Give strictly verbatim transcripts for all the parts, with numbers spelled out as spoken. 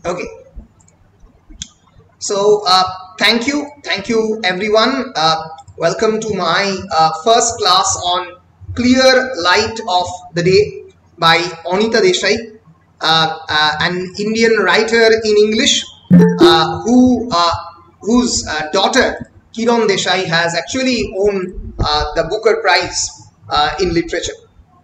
Okay. So uh, thank you, thank you everyone. Uh, welcome to my uh, first class on Clear Light of the Day by Anita Desai, uh, uh, an Indian writer in English uh, who uh, whose uh, daughter Kiran Desai has actually won uh, the Booker Prize uh, in literature.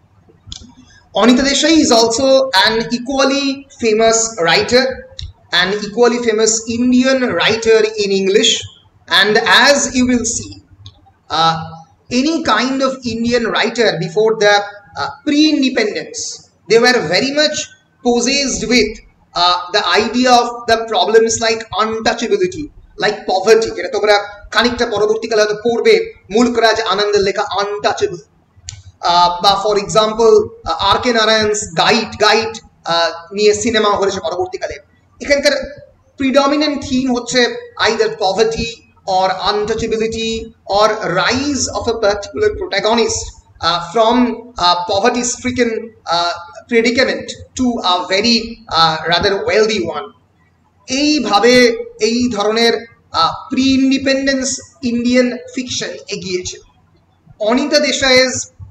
Anita Desai is also an equally famous writer, an equally famous Indian writer in English, and as you will see, uh, any kind of Indian writer before the uh, pre-independence, they were very much possessed with uh, the idea of the problems like untouchability, like poverty. যেটা তোমরা খানিকটা পরবর্তীকালে হয়তো পড়বে মুলকরাজ আনন্দের লেখা untouchable. বা for example R K Narayan's guide guide নিয়ে সিনেমা হয়েছে পরবর্তীকালে। এখানকার প্রিডমিনেন্ট থিম হচ্ছে either poverty or untouchability or rise of a particular protagonist uh, from a poverty stricken uh, predicament to a very uh, rather wealthy one. এই ভাবে এই ধরনের pre independence Indian fiction এগিয়েছে। Anita Desai's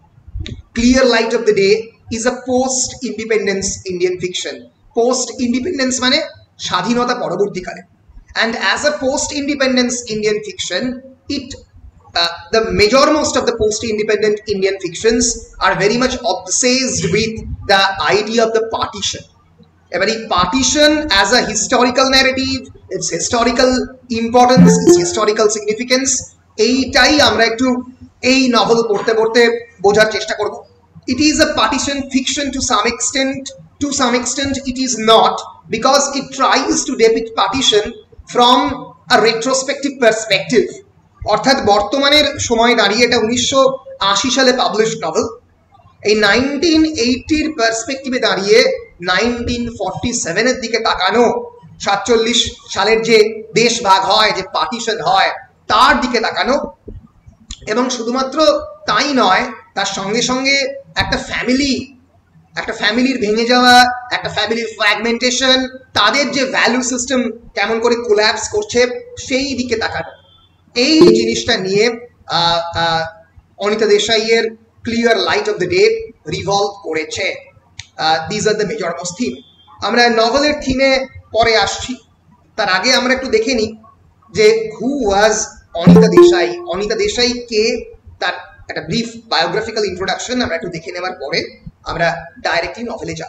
Clear Light of the Day is a post-independence Indian fiction. Post-independence মানে স্বাধীনতা পরবর্তীকালে. And as a post-independence Indian fiction, it uh, the majormost of the post-independent Indian fictions are very much obsessed with the idea of the partition. A very partition as a historical narrative, its historical importance, its historical significance. এইটাই আমরা একটু এই novel পড়তে পড়তে বোঝার চেষ্টা করব। It is a partition fiction to some extent. To some extent, it is not, because it tries to depict partition from a retrospective perspective. অর্থাৎ বর্তমানের সময় দাঁড়িয়ে এটা উনিশশো আশি সালে পাবলিশড নভেল। এই নাইনটিন এইটির পার্সপেক্টিভে দাঁড়িয়ে নাইনটিন ফর্টি সেভেনের দিকে তাকানো, সাতচল্লিশ সালের যে দেশ ভাগ হয়, যে পার্টিশন হয়, তার দিকে তাকানো, এবং শুধুমাত্র তাই নয়, তার সঙ্গে সঙ্গে একটা ফ্যামিলি একটা ফ্যামিলির ভেঙে যাওয়া, একটা ফ্যামিলির ফ্র্যাগমেন্টেশন, তাদের যে ভ্যালু সিস্টেম কেমন করে কোল্যাপস করছে সেই দিকে তাকানো। এই জিনিসটা নিয়ে অনিতা দেশাইয়ের clear light of the day revolve করেছে। These are the major most theme. আমরা নভেলের থিমে পরে আসছি, তার আগে আমরা একটু দেখে নিই যে হু ওয়াজ অনিতা দেশাই। অনিতা দেশাই কে, তার একটা ব্রিফ বায়োগ্রাফিক্যাল ইন্ট্রোডাকশন আমরা একটু দেখে নেওয়ার পরে আমরা ডাইরেক্টলি নভেলে যাব।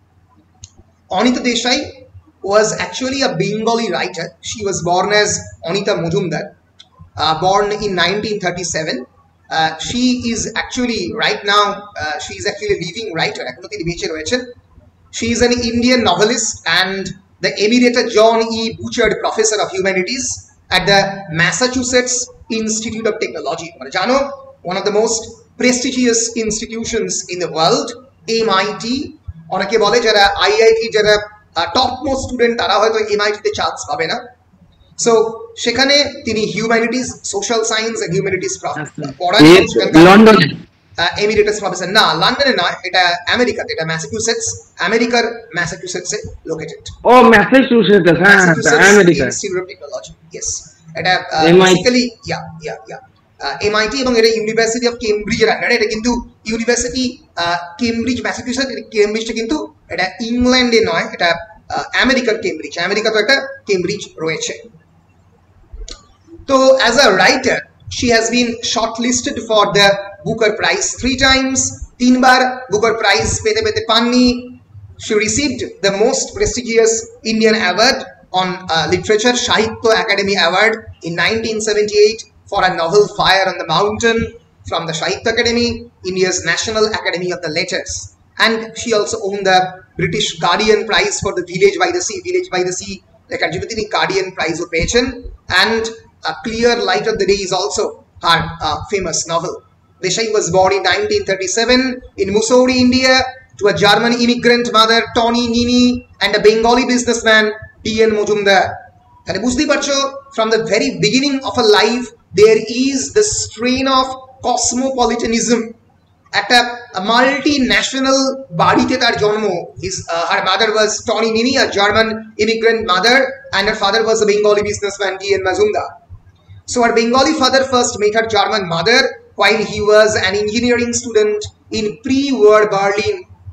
Anita Desai was actually a Bengali writer. She was born as Anita Mujumdar, uh, born in nineteen thirty-seven. Uh, she is actually right now uh, she is actually a living writer. এখনো তিনি বেঁচে রয়েছেন। She is an Indian novelist and the Emerita John E. Bouchard Professor of Humanities at the Massachusetts Institute of Technology. মানে জানো, one of the most prestigious institutions in the world, M I T. অনেকে বলে যারা I I T যারা top most student তারা হয়তো M I T তে chance পাবে না। সো সেখানে তিনি humanities, social science and humanities পড়ান। লন্ডনে এমিরেটাস প্রফেসর না, লন্ডনে নয়, এটা আমেরিকাতে, এটা ম্যাসাচুসেটস, আমেরিকার ম্যাসাচুসেটসে লোকেটেড। ও ম্যাসাচুসেটস, হ্যাঁ, America Institute of Technology. Yes, এটা basically yeah yeah yeah M I T এবং এটা ইউনিভার্সিটি অফ কেমব্রিজের আন্ডারে। এটা কিন্তু ইউনিভার্সিটি কেমব্রিজ ম্যাসাচুসেটস, কেমব্রিজটা কিন্তু এটা ইংল্যান্ডে নয়, এটা আমেরিকার কেমব্রিজ। আমেরিকা তো একটা কেমব্রিজ রয়েছে। তো as a writer she has been shortlisted for the Booker Prize three times. তিনবার বুকার প্রাইজ পেতে পেতে পাননি। She received the most prestigious Indian award on uh, literature, Sahitya Academy Award in nineteen seventy-eight for a novel Fire on the Mountain from the Sahitya Academy, India's National Academy of the Letters. And she also won the British Guardian Prize for the Village by the Sea. Village by the Sea, লেখার জন্য তিনি Guardian Prize ও পেয়েছেন। And A Clear Light of the Day is also her uh, famous novel. Desai was born in nineteen thirty-seven in Mussoorie, India, to a German immigrant mother, Tony Nini, and a Bengali businessman, T N Mujumdar. তাহলে বুঝতেই পারছো, from the very beginning of her life, there is the strain of cosmopolitanism একটা multi national বাড়িতে তার জন্ম। His her mother was Toni Nime, a German immigrant mother, and her father was a Bengali businessman D N Mazumdar. So her Bengali father first met her German mother while he was an engineering student in pre-war Berlin.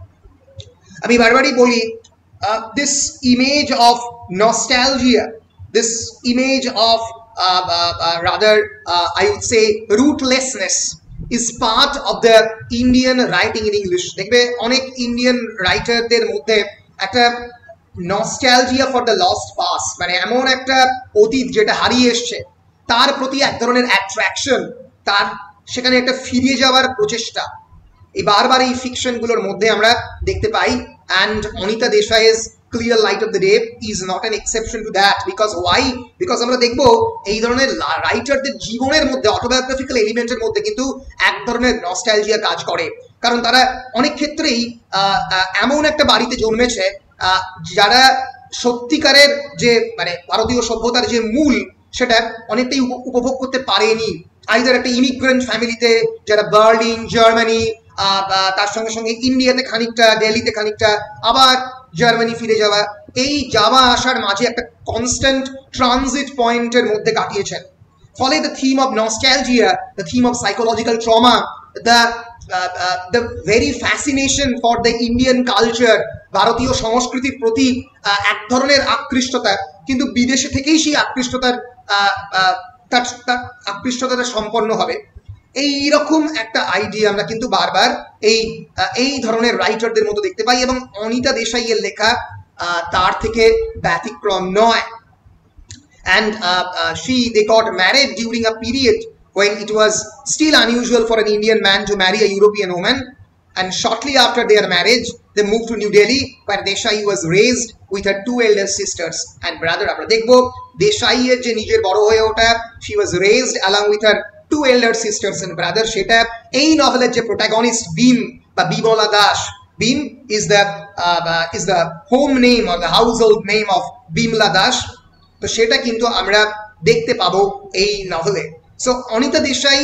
আমি বারবারই বলি, uh, this image of nostalgia, this image of uh, uh, uh, rather uh, I would say rootlessness is part of the Indian writing in English. দেখবে অনেক Indian রাইটারদের মধ্যে একটা nostalgia for the lost past, মানে এমন একটা অতীত যেটা হারিয়ে এসছে তার প্রতি এক ধরনের অ্যাট্রাকশন, তার সেখানে একটা ফিরে যাওয়ার প্রচেষ্টা, এই বারবার এই ফিকশনগুলোর মধ্যে আমরা দেখতে পাই। And Anita Desai's Clear Light of the Day is not an exception to that. Because why? Because আমরা দেখব এই ধরনের রাইটারদের জীবনের মধ্যে, অটোবায়োগ্রাফিক্যাল এলিমেন্টের মধ্যে কিন্তু এক ধরনের নস্টালজিয়া কাজ করে, কারণ তারা অনেক ক্ষেত্রেই এমন একটা বাড়িতে জন্মেছে যারা সত্যিকারের যে মানে ভারতীয় সভ্যতার যে মূল সেটা অনেকটাই উপভোগ করতে পারেনি। আইদার একটা ইমিগ্রেন্ট ফ্যামিলিতে যারা বার্লিন, জার্মানি, তার সঙ্গে সঙ্গে ইন্ডিয়াতে খানিকটা, দিল্লিতে খানিকটা, আবার জার্মানি ফিরে যাওয়া, এই যাওয়া আসার মাঝে একটা কনস্ট্যান্ট ট্রানজিট পয়েন্টের মধ্যে কাটিয়েছেন। ফলে the theme of nostalgia, the theme of psychological trauma, the the very fascination for the Indian culture, ভারতীয় সংস্কৃতির প্রতি এক ধরনের আকৃষ্টতা, কিন্তু বিদেশে থেকেই সেই আকৃষ্টতার তার আকৃষ্টতাটা সম্পন্ন হবে। এইরকম একটা আইডিয়া আমরা কিন্তু বারবার এই এই ধরনের রাইটারদের মতো দেখতে পাই, এবং অনিতা দেশাইয়ের লেখা তার থেকে ব্যতিক্রম নয়। And uh, uh, she they got married during a period when it was still unusual for an Indian man to marry a European woman, and shortly after their marriage they moved to New Delhi, where Desai was raised with her two elder sisters and brother. আমরা দেখব দেশাইয়ের যে নিজের বড় হয়ে ওঠা, she was raised along with her two elder sisters and brother, সেটা এই নভেলের যে প্রোটাগনিস্ট ভীম বা Bimala Das, Bhim is the uh, uh, is the home name or the household name of Bimala Das, তো সেটা কিন্তু আমরা দেখতে পাবো এই নভেলে। সো অনিতা দেশাই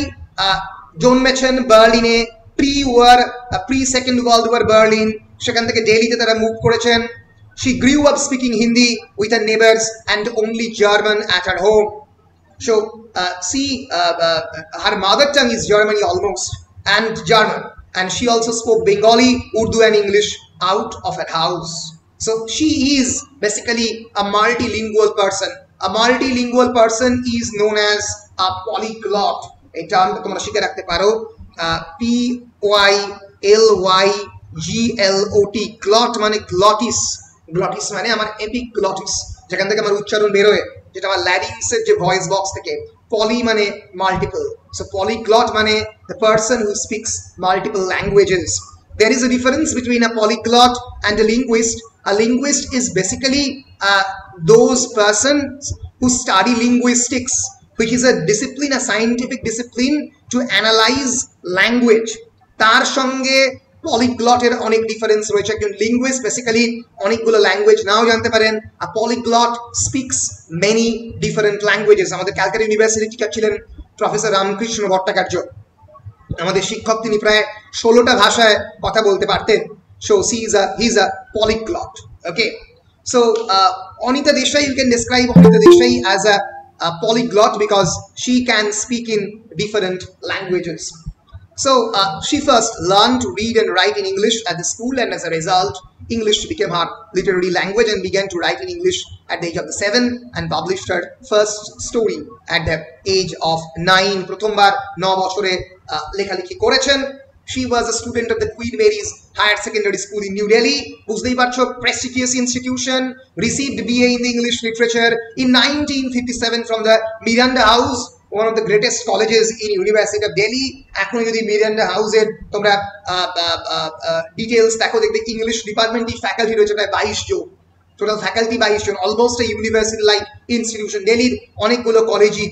জন্মেছেন বার্লিনে, pre war pre second world war Berlin, সেখান থেকে দিল্লিতে তারা মুভ করেছেন। She grew up speaking Hindi with her neighbors and only German at her home. So uh, see, uh, uh, her mother tongue is Germany almost, and German, and she also spoke Bengali, Urdu and English out of her house. So she is basically a multilingual person. A multilingual person is known as a polyglot. এই টার্মটা তোমরা শিখে রাখতে পারো, P Y L Y G L O T, গ্লট মানে glottis, glottis মানে আমার epiglottis, যেখান থেকে আমার উচ্চারণ বেরোয়, যেটা আমার ল্যারিংসের যে ভয়েস বক্স থেকে। পলি মানে মাল্টিপল, সো পলিগ্লট মানে the person who speaks multiple languages. There is a difference between a polyglot and a linguist. A linguist is basically uh, those persons who study linguistics, which is a discipline, a scientific discipline to analyze language. তার সঙ্গে পলিগ্লটের অনেক difference রয়েছে। একজন linguist basically অনেকগুলো language নাও জানতে পারেন, আর polyglot speaks many different languages. আমাদের ক্যালকাটা ইউনিভার্সিটি টিচার ছিলেন প্রফেসর রামকৃষ্ণ ভট্টাচার্য, আমাদের শিক্ষক, তিনি প্রায় ষোলোটা ভাষায় কথা বলতে পারতেন। So he is a he is a polyglot. Okay, so uh, Anita Desai, you can describe Anita Desai as a, a polyglot because she can speak in different languages. So uh, she first learned to read and write in English at the school, and as a result English became her literary language, and began to write in English at the age of the seven, and published her first story at the age of nine. প্রথমবার ন বছরে লেখালেখি করেছেন। She was a student of the Queen Mary's Higher Secondary School in New Delhi, বুঝতেই পারছো, prestigious institution, received B A in the English literature in nineteen fifty-seven from the Miranda House, one of the greatest colleges in University of Delhi. এখন যদি Miranda হাউসের তোমরা details দেখো, দেখবে English ডিপার্টমেন্টে faculty রয়েছে প্রায় বাইশ জন, টোটাল ফ্যাকাল্টি বাইশ জন, almost a university like institution. দিল্লির অনেকগুলো কলেজই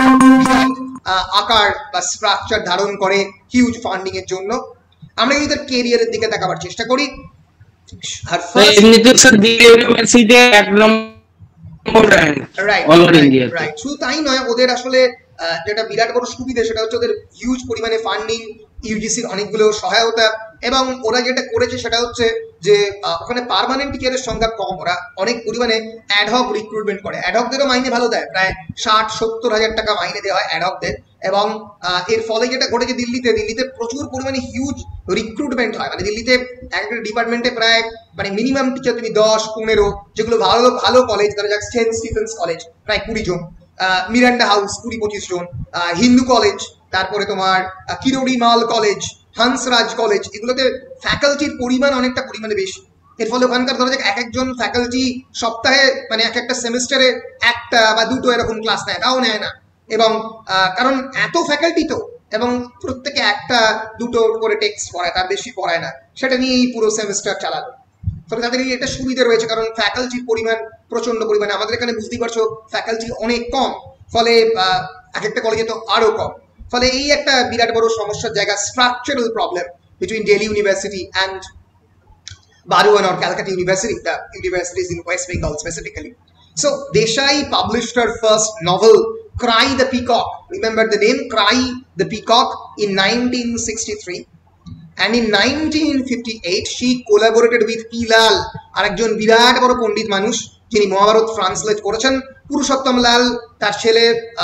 আকার বা স্ট্রাকচার ধারণ করে হিউজ ফান্ডিং এর জন্য। আমরা যদি তার ক্যারিয়ারের দিকে তাকাবার চেষ্টা করি, আর ফার্স্ট ইউনিভার্সিটি একদম রাইট রাইট শুধু তাই নয়, ওদের আসলে যেটা বিরাট বড় সুবিধা সেটা হচ্ছে ওদের হিউজ পরিমাণে ফান্ডিং, ইউজিসির অনেকগুলো সহায়তা, এবং ওরা যেটা করেছে সেটা হচ্ছে যে ওখানে পার্মানেন্ট টিচারের সংখ্যা কম, ওরা অনেক পরিমাণে অ্যাডহক রিক্রুটমেন্ট করে। অ্যাডহকদেরও মাইনে ভালো দেয়, প্রায় ষাট সত্তর হাজার টাকা মাইনে দেওয়া হয় অ্যাডহকদের। এবং এর ফলে যেটা ঘটেছে দিল্লিতে দিল্লিতে প্রচুর পরিমাণে হিউজ রিক্রুটমেন্ট হয়, মানে দিল্লিতে একটা ডিপার্টমেন্টে প্রায় মানে মিনিমাম টিচার তুমি দশ পনেরো, যেগুলো ভালো ভালো কলেজ, ধরো যাক সেন্ট স্টিফেন্স কলেজ প্রায় কুড়ি জন, মিরান্ডা হাউস কুড়ি পঁচিশ জন, হিন্দু কলেজ, তারপরে তোমার কিরোড়ি মাল কলেজ, হান্সরাজ কলেজ, এগুলোতে ফ্যাকাল্টির পরিমাণ অনেকটা পরিমাণে বেশি। এর ফলে ওখানকার ধরো যে এক একজন ফ্যাকাল্টি সপ্তাহে মানে এক একটা সেমিস্টারে একটা বা দুটো এরকম ক্লাস নেয়, তাও নেয় না। এবং কারণ এত ফ্যাকাল্টি তো, এবং প্রত্যেকে একটা দুটো করে টেক্সট পড়ায়, তার বেশি পড়ায় না, সেটা নিয়েই পুরো সেমিস্টার চালালো। ফলে তাদের এই একটা সুবিধা রয়েছে, কারণ ফ্যাকাল্টির পরিমাণ প্রচন্ড পরিমাণে, আমাদের এখানে বুঝতেই পারছো ফ্যাকাল্টি অনেক কম, ফলে এক একটা কলেজে তো আরো কম। ফলে এই একটা বিরাট বড় সমস্যার জায়গা, structural problem between Delhi university and Baruan or Calcutta University, the universities in West Bengal specifically. So Desai published her first novel, Cry the Peacock. Remember the name, Cry the Peacock, in nineteen sixty-three. And in nineteen fifty-eight, she collaborated with P. Lal, arekjon birat boro pondit manush, jini Mahabharat translate করেছেন। পুরুষোত্তম লাল তার ছেলে,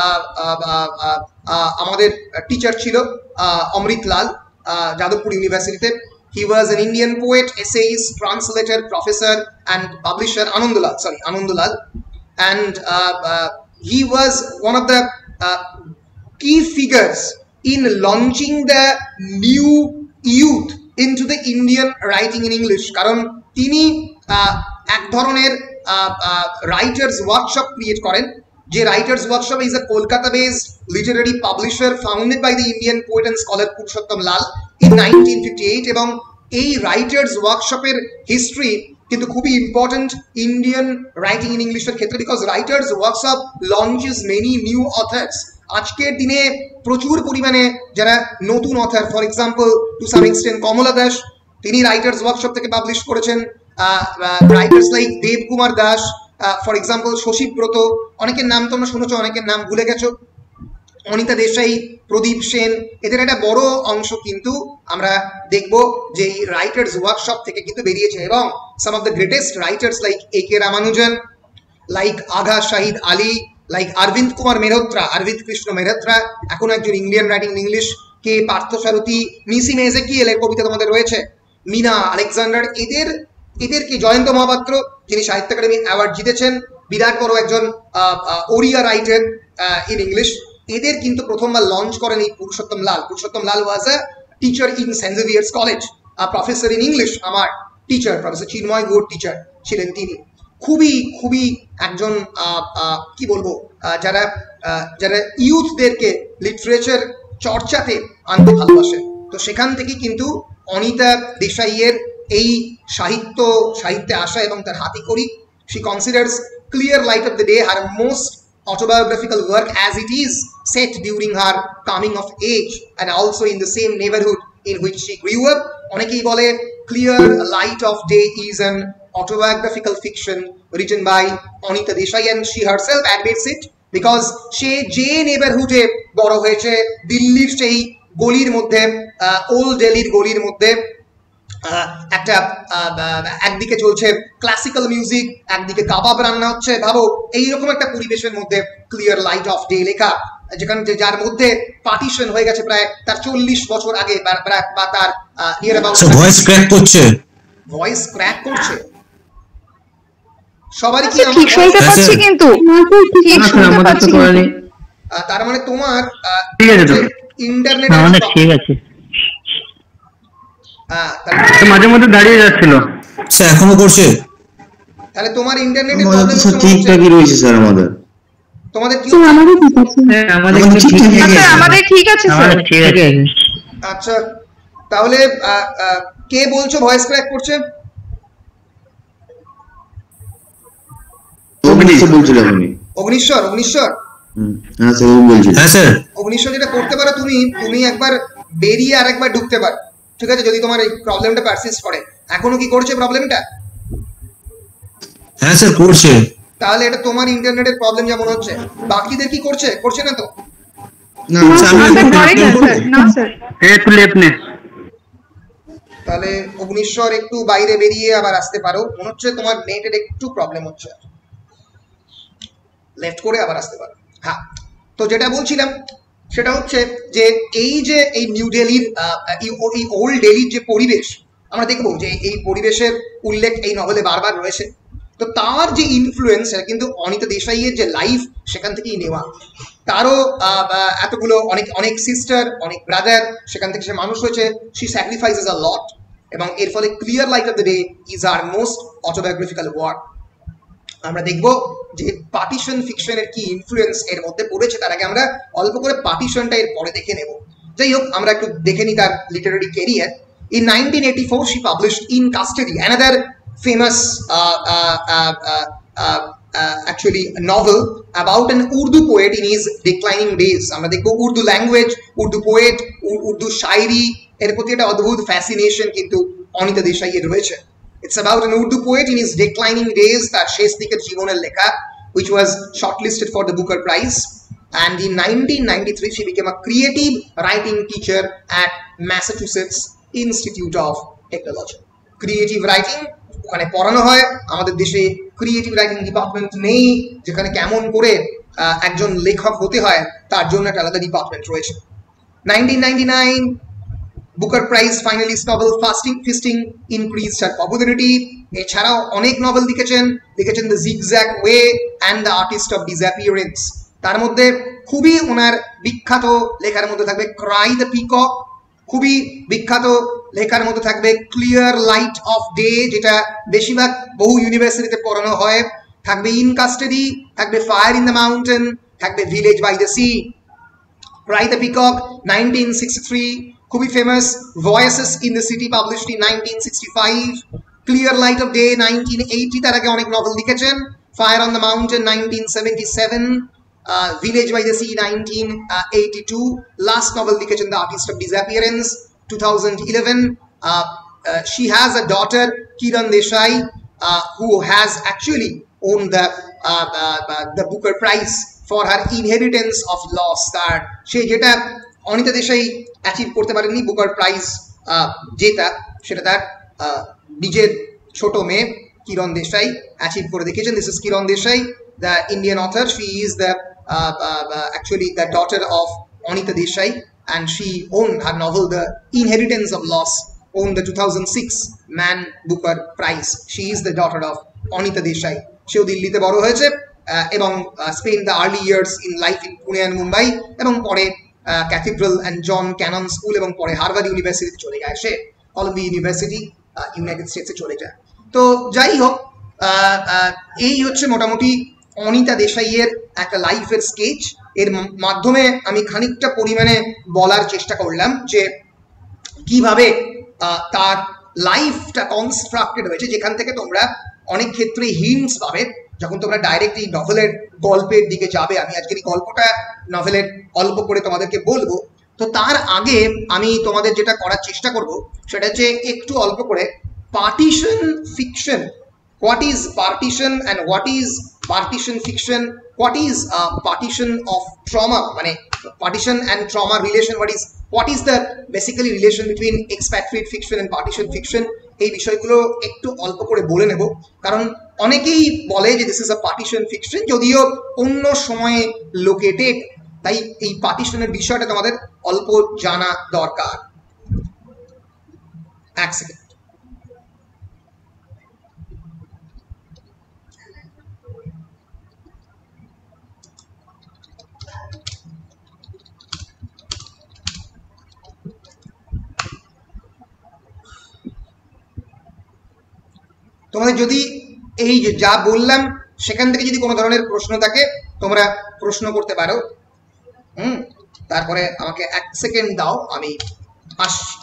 আমাদের teacher ছিল অমৃত লাল যাদবপুর ইউনিভার্সিটিতে। He was an Indian poet, essayist, translator, professor, and publisher. Anandulal, sorry, Anandulal, and uh, uh, he was one of the uh, key figures in launching the new youth into the Indian writing in English. কারণ তিনি এক ধরনের writers workshop create করেন, যে writers workshop is a Kolkata based literary publisher founded by the Indian poet and scholar Purushottam Lal in nineteen fifty-eight. এবং এই writers ওয়ার্কশপের history কিন্তু খুবই ইম্পর্টেন্ট ইন্ডিয়ান রাইটিং ইন ইংলিশের ক্ষেত্রে, because writers workshop launches many new authors. আজকের দিনে প্রচুর পরিমাণে যারা নতুন author, for example to some extent Kamala Das, তিনি রাইটার্স ওয়ার্কশপ থেকে পাবলিশ করেছেন। Writers like Dev Kumar Das, for example Shashibrata, অনেকের নাম তোমরা শুনেছো, অনেকের নাম ভুলে গেছো, অনিতা দেশাই, প্রদীপ সেন, এদের একটা বড় অংশ কিন্তু আমরা দেখব যে এই রাইটার্স ওয়ার্কশপ থেকে কিন্তু বেরিয়েছে। এবং some of the greatest writers like A K Ramanujan, like Agha Shahid Ali, like Arvind Kumar Mehrotra, Arvind Krishna Mehrotra, এখন একজন Indian writing English, K Parthasarathy, Nissim Ezekiel এর কবিতা তোমাদের রয়েছে, মিনা আলেকজান্ডার, এদের এদেরকে জয়ন্ত মহাপাত্র, যিনি সাহিত্য একাডেমি অ্যাওয়ার্ড জিতেছেন, বিরাট বড় একজন ওড়িয়া রাইটার ইন ইংলিশ, এদের কিন্তু প্রথমবার লঞ্চ করেন এই Purushottam Lal. Purushottam Lal was a teacher in Saint Xavier's college, a professor in English, আমার teacher professor Chinmoy Gour teacher ছিলেন তিনি। খুবই খুবই একজন কি বলবো, যারা যারা ইউথদেরকে লিটারেচার চর্চাতে আনতে ভালোবাসে। তো সেখান থেকে কিন্তু অনিতা দেশাইয়ের এই সাহিত্য সাহিত্যে আসা এবং তার হাতেখড়ি, she considers Clear Light of the Day her most autobiographical work, as it is set during her coming of age and also in the same neighborhood in which she grew up. অনেকেই বলে Clear Light of Day is an autobiographical fiction written by Anita Desai, and she herself admits it, because সে যে নেবারহুডে বড় হয়েছে, দিল্লির সেই গলির মধ্যে, old দিল্লির গলির মধ্যে, একটা একদিকে চলছে ক্লাসিক্যাল মিউজিক, একদিকে কাবাব রান্না হচ্ছে, ভাবো এইরকম একটা পরিবেশের মধ্যে ক্লিয়ার লাইট অফ ডে লেখা, যেখানে যার মধ্যে পার্টিশন হয়ে গেছে প্রায় তার চল্লিশ বছর আগে, বা তার নিয়ার অ্যাবাউট ভয়েস ক্র্যাক করছে ভয়েস ক্র্যাক করছে সবারই কি ঠিক শুনতে পাচ্ছি, কিন্তু ঠিক শুনতে পাচ্ছি, তার মানে তোমার ইন্টারনেট ঠিক আছে, মাঝে মধ্যে দাঁড়িয়ে যাচ্ছিল, স্যার এখনো করছে, তাহলে তোমার ইন্টারনেটে প্রবলেম হচ্ছে, ঠিকঠাকই রয়েছে স্যার আমাদের, তোমাদের কি আমাদের ঠিক আছে, হ্যাঁ আমাদের ঠিক আছে, আমাদের ঠিক আছে স্যার, ঠিক আছে। আচ্ছা তাহলে কে বলছো ভয়েস ক্র্যাক করছে? অগ্নিশ্বর বলছিল, আপনি অগ্নিশ্বর, অগ্নিশ্বর হ্যাঁ স্যার বলছি, হ্যাঁ স্যার অগ্নিশ্বর, যেটা করতে পারো তুমি তুমি একবার বেরিয়ে আরেকবার ঢুকতে পারো, ঠিক আছে, যদি তোমার এই প্রবলেমটা পারসিস্ট করে। এখনো কি করছে প্রবলেমটা? হ্যাঁ স্যার করছে। তাহলে এটা তোমার ইন্টারনেটের প্রবলেম যেমন হচ্ছে, বাকিদের কি করছে? করছে না তো? না স্যার, না স্যার, এ একটু লেফট নে। তাহলে অগ্নিশ্বর একটু বাইরে বেরিয়ে আবার আসতে পারো, মনে হচ্ছে তোমার নেটের একটু প্রবলেম হচ্ছে, লেফট করে আবার আসতে পারো। হ্যাঁ, তো যেটা বলছিলাম সেটা হচ্ছে যে এই যে এই নিউ দিল্লির এই ওল্ড দিল্লির যে পরিবেশ, আমরা দেখবো যে এই পরিবেশের উল্লেখ এই নভেলে বারবার রয়েছে। তো তার যে ইনফ্লুয়েন্স কিন্তু অনিতা দেশাইয়ের যে লাইফ সেখান থেকেই নেওয়া। তারও এতগুলো অনেক অনেক সিস্টার, অনেক ব্রাদার, সেখান থেকে সে মানুষ হয়েছে। শি স্যাক্রিফাইসেস আ লট, এবং এর ফলে clear light of the day is her most autobiographical work. আমরা দেখব যে পার্টিশন ফিকশনের কি ইনফ্লুয়েন্স এর মধ্যে পড়েছে। তার আগে আমরা অল্প করে পার্টিশনটা এর পরে দেখে নেব। যাই হোক, আমরা একটু দেখে নিই তার literary career. In nineteen eighty-four, she published In Custody, another famous uh, uh, uh, uh, uh, uh, actually novel about an Urdu poet in his declining days. আমরা দেখব উর্দু ল্যাঙ্গুয়েজ, উর্দু পোয়েট, উর্দু শায়রি এর প্রতি একটা অদ্ভুত ফ্যাসিনেশন কিন্তু অনিতা দেশাইয়ের রয়েছে। It's about an Urdu poet in his declining days, তার শেষ দিকের জীবনের লেখা, which was shortlisted for the Booker Prize. And in nineteen ninety-three, she became a creative writing teacher at Massachusetts Institute of Technology. Creative writing ওখানে পড়ানো হয়। আমাদের দেশে ক্রিয়েটিভ রাইটিং ডিপার্টমেন্ট নেই, যেখানে কেমন করে একজন লেখক হতে হয় তার জন্য একটা আলাদা ডিপার্টমেন্ট রয়েছে। nineteen ninety-nine, Booker Prize finalist novel Fasting Feasting increased her popularity. এছাড়াও অনেক নভেল লিখেছেন, লিখেছেন the zigzag way and the artist of disappearance. তার মধ্যে খুবই ওনার বিখ্যাত লেখার মধ্যে থাকবে ক্রাই দ্য পিকক, খুবই বিখ্যাত লেখার মধ্যে থাকবে ক্লিয়ার লাইট অফ ডে, যেটা বেশিরভাগ বহু ইউনিভার্সিটিতে পড়ানো হয়, থাকবে ইন কাস্টাডি, থাকবে ফায়ার ইন দ্য মাউন্টেন, থাকবে village by the sea. Cry the peacock nineteen sixty-three, খুবই famous. Voices in the city published in nineteen sixty-five, clear light of day nineteen eighty, তার আগে অনেক নভেল লিখেছেন। Fire on the mountain nineteen seventy-seven, Uh, Village by the Sea nineteen eighty-two, last novel লিখেছেন The Artist of Disappearance twenty eleven. Uh, uh, she has a daughter, Kiran Desai, uh, who has actually owned the uh, uh, uh, the Booker Prize for her Inheritance of Loss. তার সে যেটা Anita Desai achieve করতে পারেননি, Booker prize যেটা, সেটা তার নিজের ছোট মেয়ে কিরণ দেশাই অ্যাচিভ করে দেখিয়েছেন। This is Kiran Desai, the Indian author. She is the uh, uh, uh, actually the daughter of Anita Desai, and she owned her novel The Inheritance of Loss, owned the two thousand six Man Booker Prize. She is the daughter of Anita Desai. সেও দিল্লিতে বড় হয়েছে এবং spend the early years in life in Pune and Mumbai, এবং পরে cathedral and John Connon school এবং পরে Harvard ইউনিভার্সিটিতে চলে যায়। সে কলম্বিয়া ইউনিভার্সিটি ইউনাইটেড স্টেটসে চলে যায়। তো যাই হোক, এই হচ্ছে মোটামুটি অনিতা দেশাইয়ের একটা লাইফের স্কেচ। এর মাধ্যমে আমি খানিকটা পরিমাণে বলার চেষ্টা করলাম যে কিভাবে তার লাইফটা কনস্ট্রাক্টেড হয়েছে, যেখান থেকে তোমরা অনেক ক্ষেত্রে হিন্টস পাবে যখন তোমরা ডাইরেক্ট এই নভেলের গল্পের দিকে যাবে। আমি আজকের এই গল্পটা নভেলের অল্প করে তোমাদেরকে বলবো। তো তার আগে আমি তোমাদের যেটা করার চেষ্টা করব সেটা হচ্ছে একটু অল্প করে partition fiction, what is partition and what is partition fiction, what is uh, partition of trauma, মানে partition and trauma relation, what is what is the basically relation between expatriate fiction and partition fiction, এই বিষয়গুলো একটু অল্প করে বলে নেব। কারণ অনেকেই বলে যে this is a partition fiction, যদিও অন্য সময়ে লোকেটেড, তাই এই পার্টিশনের বিষয়টা তোমাদের অল্প জানা দরকার। এক সেকেন্ড। তোমাদের যদি এই যে যা বললাম সেখান থেকে যদি কোনো ধরনের প্রশ্ন থাকে তোমরা প্রশ্ন করতে পারো। হুম তারপরে আমাকে এক সেকেন্ড দাও, আমি আসছি।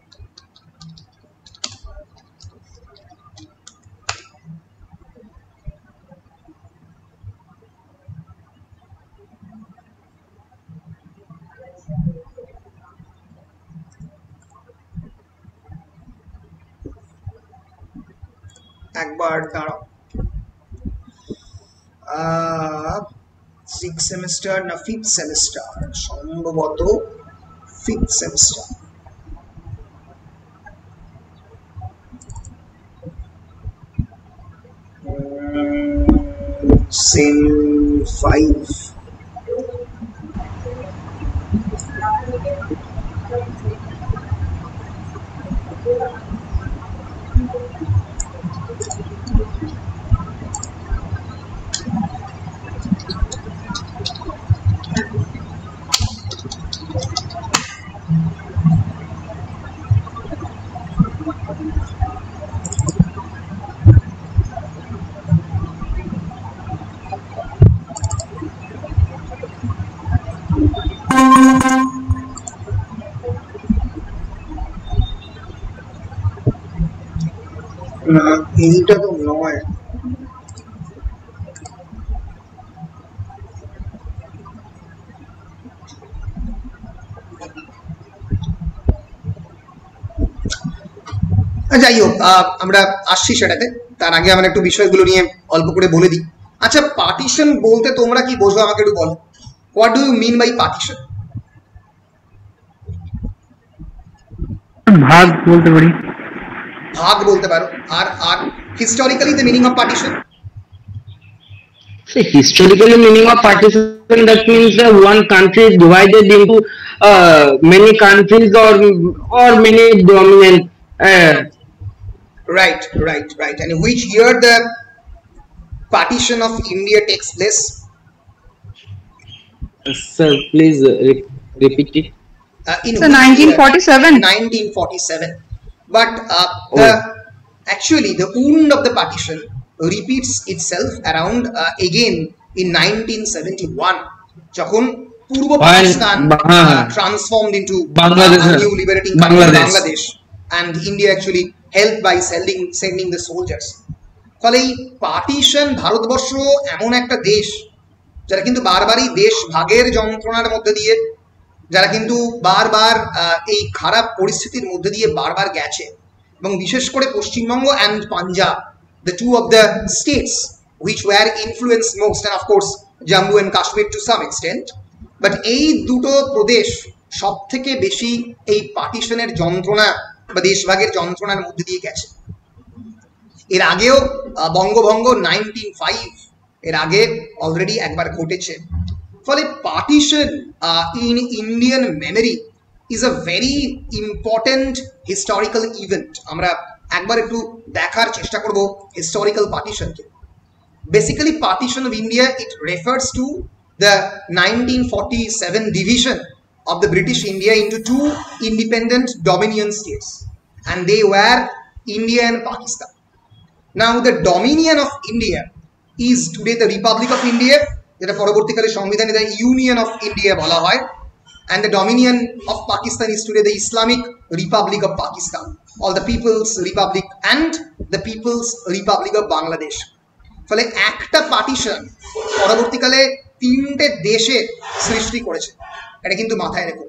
একবার দাঁড়াও। সিক্স সেমিস্টার না ফিফথ সেমিস্টার, সম্ভবত ফিফথ সেমিস্টার। Sin five. এইটা তো নয়। যাই হোক, আমরা আসছি সেটাতে। তার আগে আমরা একটু বিষয়গুলো নিয়ে অল্প করে বলে দিই। আচ্ছা, পার্টিশন বলতে তোমরা কি বোঝো আমাকে একটু বলো। What do you mean by partition? ভাগ বলতে পারি। ভাগ বলতে পারো। আর আর historically the meaning of partition? See, historically meaning of partition, that means that one country is divided into uh, many countries or or many dominant. Uh, right, right, right. And which year the partition of India takes place? Sir, please uh, re repeat it. Uh, in so nineteen forty-seven. nineteen forty-seven. But uh, the, oh. actually the wound of the partition repeats itself around uh, again in nineteen seventy-one, যখন পূর্ব Pakistan uh, transformed into Bangladesh, a new liberating country, Bangladesh. Bangladesh, and India actually helped by sending sending the soldiers. ফলে এই partition, Bharatvarsha এমন একটা দেশ যারা কিন্তু বারবারই দেশ ভাগের যন্ত্রণার মধ্যে দিয়ে, যারা কিন্তু বারবার এই খারাপ পরিস্থিতির মধ্যে দিয়ে বারবার গেছে, এবং বিশেষ করে Paschimbanga and Punjab, the two of the states which were influenced most, and of course Jammu and Kashmir to some extent, but এই দুটো প্রদেশ সব থেকে বেশি এই পার্টিশনের যন্ত্রণা বা দেশভাগের যন্ত্রণার মধ্যে দিয়ে গেছে। এর আগেও বঙ্গভঙ্গ নাইনটিন ফাইভ এর আগে অলরেডি একবার ঘটেছে। ফলে partition in Indian memory is a very important historical event. আমরা একবার একটু দেখার চেষ্টা করব হিস্টোরিক্যাল পার্টিশনকে। Basically partition of India, it refers to the nineteen forty-seven division of the British India into two independent dominion states, and they were India and Pakistan. Now the dominion of India is today the Republic of India, যেটা পরবর্তীকালে সংবিধানে the Union of India বলা হয়, and the dominion of Pakistan is today the Islamic Republic of Pakistan, or the People's Republic and the People's Republic of Bangladesh. ফলে একটা partition পরবর্তীকালে তিনটে দেশে সৃষ্টি করেছে, এটা কিন্তু মাথায় রেখো।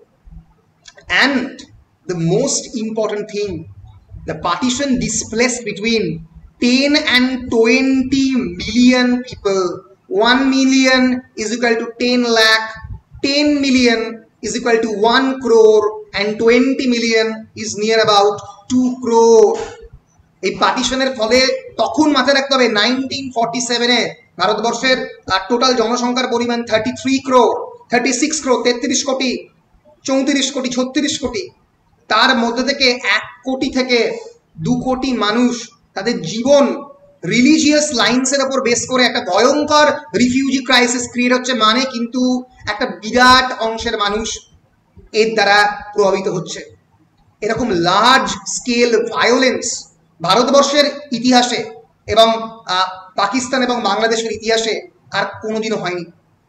And the most important thing, the partition displaced between ten and twenty million people. one million is equal to ten lakh, ten million is equal to one crore, and twenty million is near about two crore. এই পার্টিশনের ফলে তখন মাথায় রাখতে হবে nineteen forty সেভেনে ভারতবর্ষের total জনসংখ্যার পরিমাণ thirty three crore, thirty six crore, তেত্রিশ কোটি, চৌত্রিশ কোটি, ছত্রিশ কোটি। তার মধ্যে থেকে এক কোটি থেকে দু কোটি মানুষ তাদের জীবন রিলিজিয়াস লাইন্সের ওপর বেস করে একটা ভয়ঙ্কর রিফিউজি ক্রাইসিস ক্রিয়েট হচ্ছে, মানে কিন্তু একটা বিরাট অংশের মানুষ এর দ্বারা প্রভাবিত হচ্ছে। এরকম লার্জ স্কেল ভায়োলেন্স ভারতবর্ষের ইতিহাসে এবং পাকিস্তান এবং বাংলাদেশের ইতিহাসে আর কোনোদিনও হয়নি।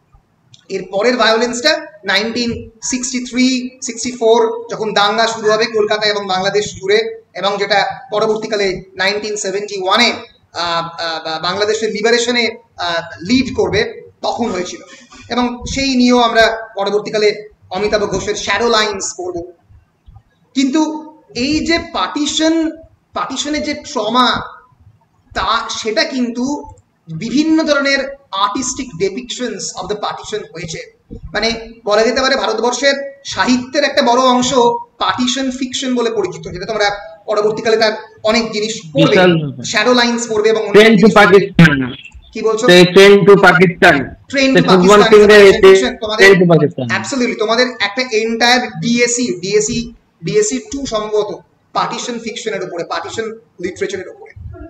এর পরের ভায়োলেন্সটা nineteen sixty three sixty four যখন দাঙ্গা শুরু হবে কলকাতা এবং বাংলাদেশ জুড়ে, এবং যেটা পরবর্তীকালে নাইনটিন সেভেন্টি ওয়ানে বাংলাদেশের লিবারেশনে লিড করবে, তখন হয়েছিল। এবং সেই নিয়েও আমরা পরবর্তীকালে অমিতাভ ঘোষের শ্যাডো লাইন্স পড়ব। কিন্তু এই যে পার্টিশন, পার্টিশনের যে ট্রমা, তা সেটা কিন্তু বিভিন্ন ধরনের artistic depictions of the partition হয়েছে। মানে বলা যেতে পারে ভারতবর্ষের সাহিত্যের একটা বড় অংশ পার্টিশন ফিকশন বলে পরিচিত, যেটা তোমরা পরবর্তীকালে তার অনেক জিনিস পড়বে, শ্যাডো লাইন্স পড়বে এবং কি বলছো? They train to Pakistan. Train to This is Pakistan one is thing a they Pakistan say, fiction. তোমাদের train to Pakistan. absolutely তোমাদের একটা entire DSC DSC DSC two সম্ভবত পার্টিশন ফিকশনের উপরে, পার্টিশন লিটারেচারের উপরে।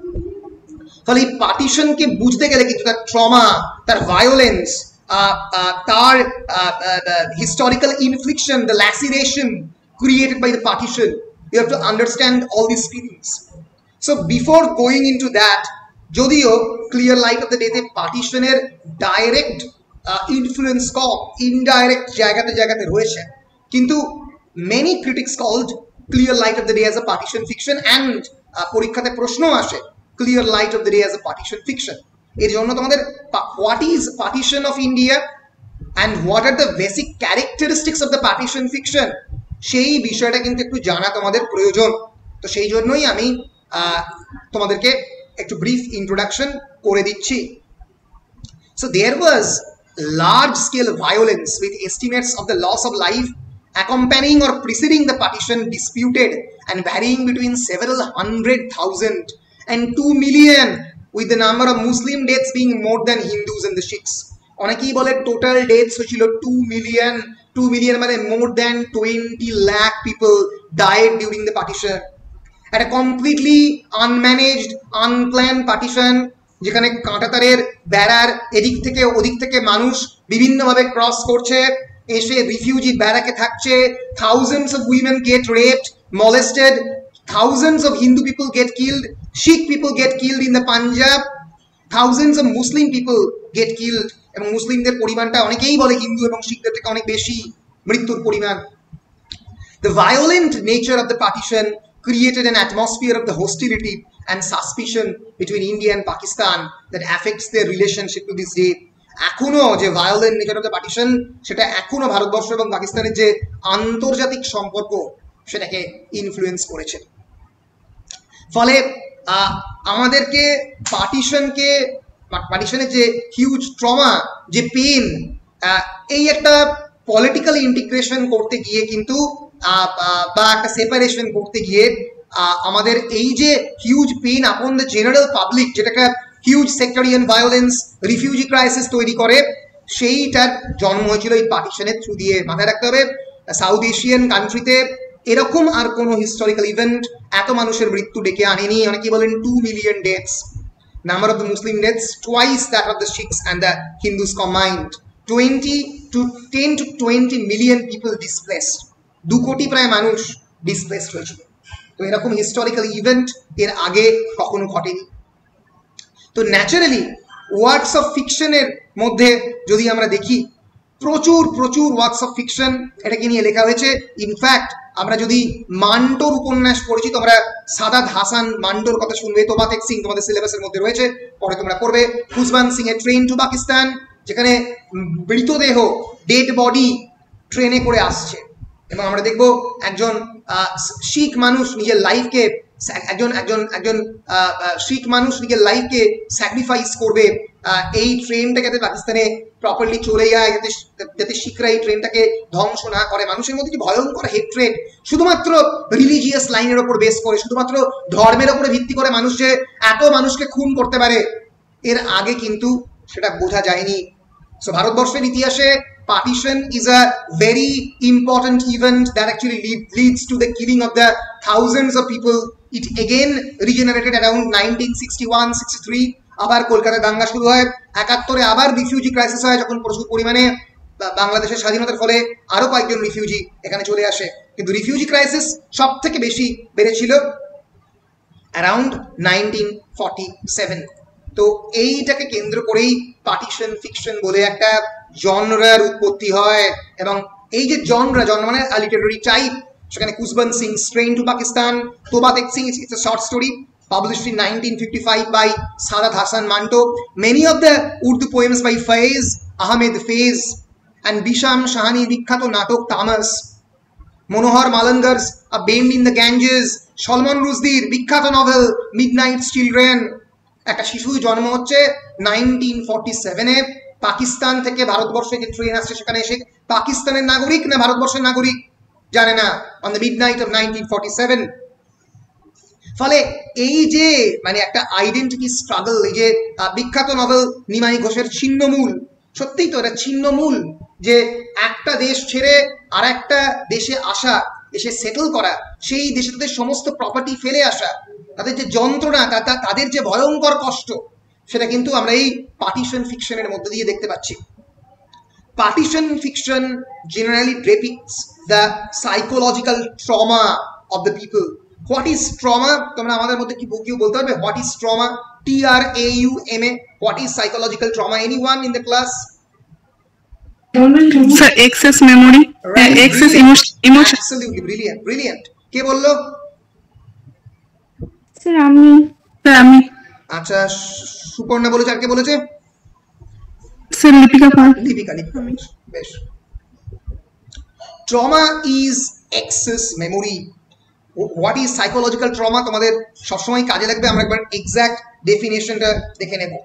ফলে এই পার্টিশনকে বুঝতে গেলে কিন্তু তার ট্রমা, তার ভায়োলেন্স, তার historical infliction, the laceration created by the partition, you have to understand all these feelings. So before going into that, যদিও ক্লিয়ার লাইট অফ দ্য ডেতে পার্টিশনের ডাইরেক্ট ইনফ্লুয়েন্স কম, ইনডাইরেক্ট জায়গাতে জায়গাতে রয়েছে, কিন্তু many critics called clear light of the day as a partition fiction, and পরীক্ষাতে প্রশ্ন আসে clear light of the day as a partition fiction. এর জন্য তোমাদের what is partition of India and what are the basic characteristics of the partition fiction, সেই বিষয়টা কিন্তু একটু জানা তোমাদের প্রয়োজন। তো সেই জন্যই আমি তোমাদেরকে একটু ব্রিফ ইন্ট্রোডাকশন করে দিচ্ছি। So there was large scale violence with estimates of the loss of life accompanying or preceding the partition disputed and varying between several hundred thousand and two million, with the number of Muslim deaths being more than Hindus and the Sikhs. অনেকেই বলে total deaths হয়েছিল two million, two million মানে more than twenty lakh people died during the partition. একটা completely unmanaged unplanned partition, যেখানে কাঁটাতারের বেড়ার এদিক থেকে ওদিক থেকে মানুষ বিভিন্নভাবে ক্রস করছে, এসে রিফিউজি ব্যারাকে থাকছে, thousands of women get raped, molested, thousands of Hindu people get killed, Sikh people get killed in the Punjab, thousands of Muslim people get killed, এবং মুসলিমদের পরিমাণটা অনেকেই বলে হিন্দু এবং শিখদের থেকে অনেক বেশি মৃত্যুর পরিমাণ। The violent nature of the partition created an atmosphere of the hostility and suspicion between India and Pakistan that affects their relationship to this day. এখনো যে violent nature of the partition, সেটা এখনো ভারতবর্ষ এবং পাকিস্তানের যে আন্তর্জাতিক সম্পর্ক সেটাকে ইনফ্লুয়েন্স করেছে। ফলে আমাদেরকে পার্টিশনকে, পার্টিশনের যে হিউজ ট্রমা, যে পেন, এই একটা পলিটিক্যাল ইন্টিগ্রেশন করতে গিয়ে কিন্তু বা একটা সেপারেশন করতে গিয়ে আমাদের এই যে huge pain upon the general public, যেটা একটা huge sectarian violence, refugee crisis তৈরি করে, সেইটার জন্ম হয়েছিল এই পার্টিশনের থ্রু দিয়ে। মাথায় রাখতে হবে সাউথ এশিয়ান কান্ট্রিতে এরকম আর কোনো হিস্টোরিক্যাল ইভেন্ট এত মানুষের মৃত্যু ডেকে আনেনি। অনেকেই বলেন two million deaths, number of the Muslim deaths twice that of the Sikhs and the Hindus combined, twenty to ten to twenty million people displaced, দু কোটি প্রায় মানুষ ডিসপ্লেসড হয়েছিল। তো এরকম হিস্টোরিক্যাল ইভেন্ট এর আগে কখনো ঘটেনি। তো ন্যাচারালি ওয়ার্কস অফ ফিকশনের মধ্যে যদি আমরা দেখি, প্রচুর প্রচুর ওয়ার্কস অফ ফিকশন এটাকে নিয়ে লেখা হয়েছে। ইনফ্যাক্ট আমরা যদি মান্টোর উপন্যাস পড়েছি, তোমরা সাদাত হাসান মান্টোর কথা শুনবে, তোবাতেক সিং তোমাদের সিলেবাসের মধ্যে রয়েছে, পরে তোমরা পড়বে। খুশবান সিং এর ট্রেন টু পাকিস্তান, যেখানে মৃতদেহ ডেড বডি ট্রেনে করে আসছে, এবং আমরা দেখবো একজন শিখ মানুষ নিজের লাইফকে, একজন একজন একজন শিখ মানুষ নিজের লাইফকে স্যাক্রিফাইস করবে এই ট্রেনটা যাতে পাকিস্তানে প্রপারলি চলে যায়, যাতে যাতে শিখরা এই ট্রেনটাকে ধ্বংস না করে। মানুষের মধ্যে যে ভয়ঙ্কর হেট্রেড, শুধুমাত্র রিলিজিয়াস লাইনের ওপর বেস করে, শুধুমাত্র ধর্মের ওপরে ভিত্তি করে মানুষ যে এত মানুষকে খুন করতে পারে, এর আগে কিন্তু সেটা বোঝা যায়নি। সো ভারতবর্ষের ইতিহাসে partition is a very important event that actually lead, leads to the killing of the thousands of people. It again regenerated around nineteen sixty-one sixty-three, আবার কলকাতা দাঙ্গা শুরু হয়, একাত্তরে আবার রিফিউজি ক্রাইসিস হয়, যখন প্রচুর পরিমাণে বাংলাদেশের স্বাধীনতার ফলে আরো কয়েকজন রিফিউজি এখানে চলে আসে। কিন্তু রিফিউজি ক্রাইসিস সব থেকে বেশি বেড়েছিল অ্যারাউন্ড নাইনটিন ফর্টি সেভেন। তো এইটাকে কেন্দ্র করেই পার্টিশন ফিকশন বলে একটা জনরার উৎপত্তি হয়, এবং এই যে জনরা, জনরা মানে লিটারেরি টাইপ, সেখানে Khushwant Singh train to Pakistan, Toba Tek Singh, it's a short story published in nineteen fifty-five by Sadat Hasan Manto, many of the Urdu poems by Faiz Ahmed Faiz and Bisham Shahani বিখ্যাত নাটক তামাস, মনোহর মালঙ্গারস A Bend in the Ganges, Salman রুশদির বিখ্যাত novel midnights children. একটা শিশু জন্ম হচ্ছে nineteen forty সেভেনে, পাকিস্তান থেকে ভারতবর্ষে যে ট্রেন আসছে সেখানে এসে পাকিস্তানের নাগরিক না ভারতবর্ষের নাগরিক জানে না, on the midnight of nineteen forty seven. ফলে এই যে মানে একটা আইডেন্টিটি স্ট্রাগল, এই যে বিখ্যাত নভেল নিমাই ঘোষের ছিন্নমূল, সত্যিই তো এটা ছিন্নমূল, যে একটা দেশ ছেড়ে আর একটা দেশে আসা, এসে সেটেল করা, সেই দেশে তাদের সমস্ত প্রপার্টি ফেলে আসা, তাদের যে যন্ত্রণা, তাদের যে ভয়ঙ্কর কষ্ট, সেটা কিন্তু আমরা এই পার্টিশন ফিকশনের মধ্যে দিয়ে দেখতে পাচ্ছি। Partition fiction generally depicts the psychological trauma of the people. What is trauma? তোমরা আমাদের মধ্যে কি কেউ বলতে পারবে what is trauma? T R A U M A. What is psychological trauma? Anyone in the class? Sir, excess memory, right, uh, excess emotion, emotion. Absolutely brilliant, brilliant. কে বললো? Sir, আমি sir আমি আচ্ছা, সুপর্ণা বলেছে, আর কে বলেছে? স্যার লিপিকা পাল। লিপিকা, লিপিকা, বেশ। Trauma is excess memory. What is psychological trauma? তোমাদের সবসময় কাজে লাগবে, আমরা একবার এক্সাক্ট ডেফিনেশনটা দেখে নেব।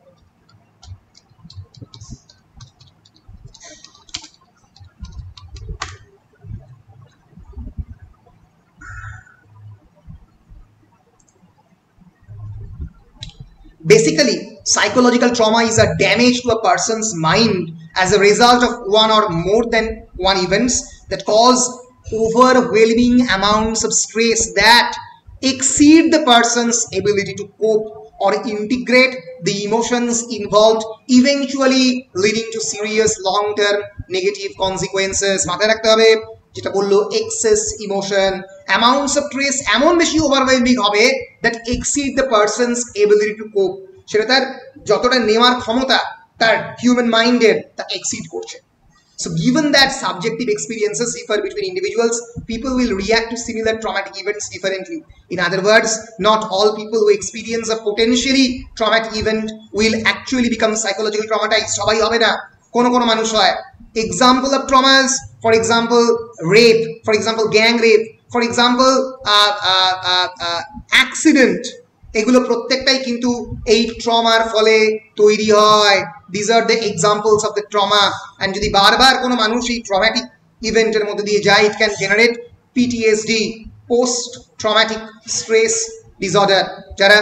Basically, psychological trauma is a damage to a person's mind as a result of one or more than one events that cause overwhelming amounts of stress that exceed the person's ability to cope or integrate the emotions involved, eventually leading to serious long-term negative consequences. মাথায় রাখতে হবে যেটা বললো excess emotion, amounts of stress এমন বেশি overwhelming হবে that exceed the person's ability to cope, সেটা তার যতটা নেওয়ার ক্ষমতা তার হিউম্যান মাইন্ডের তা এক্সিড করছে। So given that subjective experiences differ between individuals, people will react to similar traumatic events differently. In other words, not all people who experience a potentially traumatic event will actually become psychologically traumatized. সবাই হবে না, কোনো কোনো মানুষ হয়। Example of traumas, for example, rape, for example, gang rape, for example, uh, uh, uh, uh, accident, এগুলো প্রত্যেকটাই কিন্তু এই ট্রমার ফলে তৈরি হয়। This are the examples of the trauma. And যদি বারবার কোনো মানুষ এই ট্রমাটিক ইভেন্টের মধ্যে দিয়ে যায়, it can generate PTSD, post traumatic stress disorder. যারা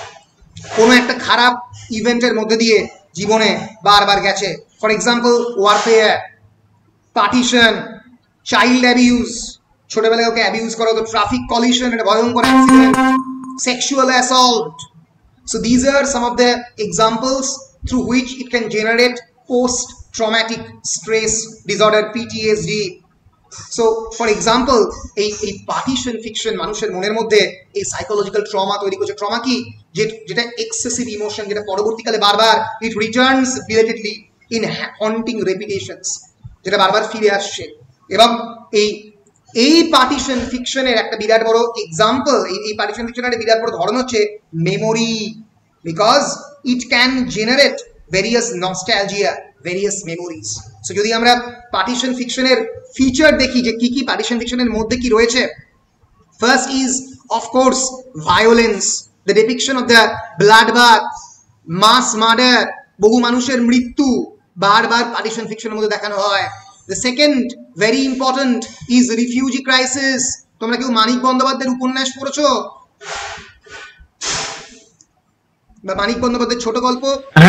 কোনো একটা খারাপ ইভেন্টের মধ্যে দিয়ে জীবনে বারবার গেছে, for example warfare, partition, child abuse, ছোটবেলায় ওকে অ্যাবিউজ করা হতো, ট্রাফিক কলিশন, এটা ভয়ঙ্কর accident, sexual assault. So these are some of the examples through which it can generate post-traumatic stress disorder, P T S D. So for example, এই এই partition fiction মানুষের মনের মধ্যে এই সাইকোলজিক্যাল ট্রমা তৈরি করছে। ট্রমা কি? যেটা এক্সেসিভ ইমোশন, যেটা পরবর্তীকালে বারবার it returns relatedly in haunting repetitions, যেটা বারবার ফিরে আসছে। এবং এই এই পার্টিশন ফিকশনের একটা বিরাট বড় এক্সাম্পল, এই পার্টিশন ফিকশনের একটা বিরাট বড় ধরন হচ্ছে memory, because it can generate various nostalgia, various memories. So যদি আমরা পার্টিশন ফিকশনের ফিচার দেখি যে কি কি পার্টিশন ফিকশনের মধ্যে কি রয়েছে, first is of course violence, the depiction of the blood bath, mass murder, বহু মানুষের মৃত্যু বারবার পার্টিশন ফিকশনের মধ্যে দেখানো হয়। The second very important is refugee crisis. তোমরা কেউ মানিক বন্দ্যোপাধ্যায়ের উপন্যাস পড়েছো বা মানিক বন্দ্যোপাধ্যায়ের ছোট গল্প?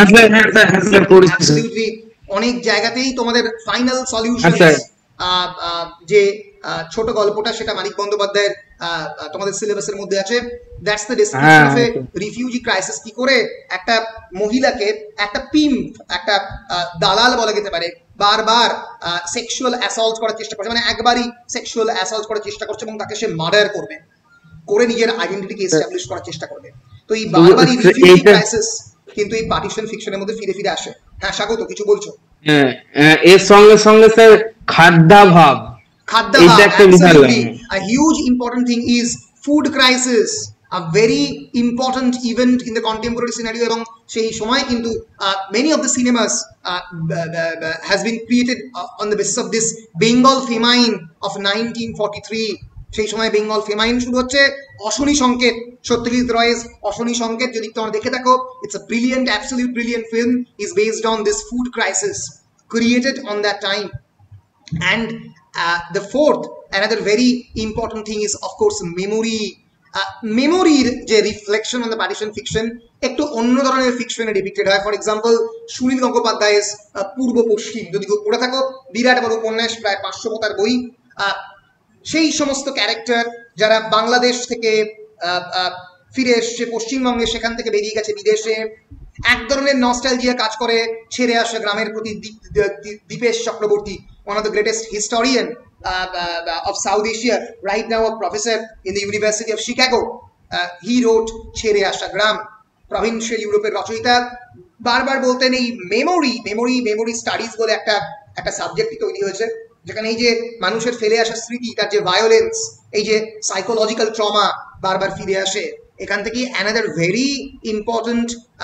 অনেক জায়গাতেই তোমাদের ফাইনাল সলিউশন যে ছোট গল্পটা, সেটা মানিক বন্দ্যোপাধ্যায়ের তোমাদের সিলেবাসের মধ্যে আছে। That's the description of a refugee crisis. কি করে একটা মহিলাকে একটা পিম্প, একটা দালাল বলা যেতে পারে, বারবার সেক্সুয়াল অ্যাসল্ট করার চেষ্টা করছে, মানে একবারই সেক্সুয়াল অ্যাসল্ট করার চেষ্টা করছে এবং তাকে সে মার্ডার করবে, করে নিজের আইডেন্টিটিকে এস্টাবলিশ করার চেষ্টা করবে। তো এই বারবারই রিফিউজি ক্রাইসিস কিন্তু এই পার্টিশন ফিকশনের মধ্যে ফিরে ফিরে আসে। হ্যাঁ স্বাগত, কিছু বলছো? হ্যাঁ, এর সঙ্গে সঙ্গে স্যার খাদ্যাভাব, খাদ্যাভাব, absolutely. A huge important thing is food crisis, a very important event in the contemporary scenario, এবং সেই সময় কিন্তু many of the cinemas uh, has been created uh, on the basis of this Bengal famine of nineteen forty-three. সেই সময় বেঙ্গল ফেমাইন শুরু হচ্ছে। অশনি সংকেত, সত্যজিৎ রয়ের অশনি সংকেত যদি তোমরা দেখে থাকো, it's a brilliant, absolute brilliant film, is based on this food crisis created on that time. And uh, the fourth, another very important thing is of course memory. মেমোরির যে reflection on the partition fiction একটু অন্য ধরনের ফিকশনে ডিপিক্টেড হয়। For example Sunil গঙ্গোপাধ্যায়ের পূর্ব পশ্চিম, যদি কেউ পড়ে থাকো, বিরাট বড় উপন্যাস, প্রায় পাঁচশো পাতার বই। সেই সমস্ত ক্যারেক্টার যারা বাংলাদেশ থেকে ফিরে এসছে পশ্চিমবঙ্গে, সেখান থেকে বেরিয়ে গেছে বিদেশে, এক ধরনের নস্টালজিয়া কাজ করে ছেড়ে আসা গ্রামের প্রতি। Dipesh Chakraborty, one of the greatest historian uh, uh, of South Asia, right now a professor in the University of Chicago, uh, he wrote ছেড়ে আসা গ্রাম। প্রভিন্সিয়াল ইউরোপের রচয়িতা বারবার বলতেন এই মেমোরি মেমোরি মেমোরি স্টাডিজ বলে একটা একটা সাবজেক্টই তৈরি হয়েছে, যেখানে এই যে মানুষের ফেলে আসা স্মৃতি, তার যে ভায়োলেন্স, এই যে সাইকোলজিক্যাল ট্রমা বারবার ফিরে আসে। এখান থেকে another very important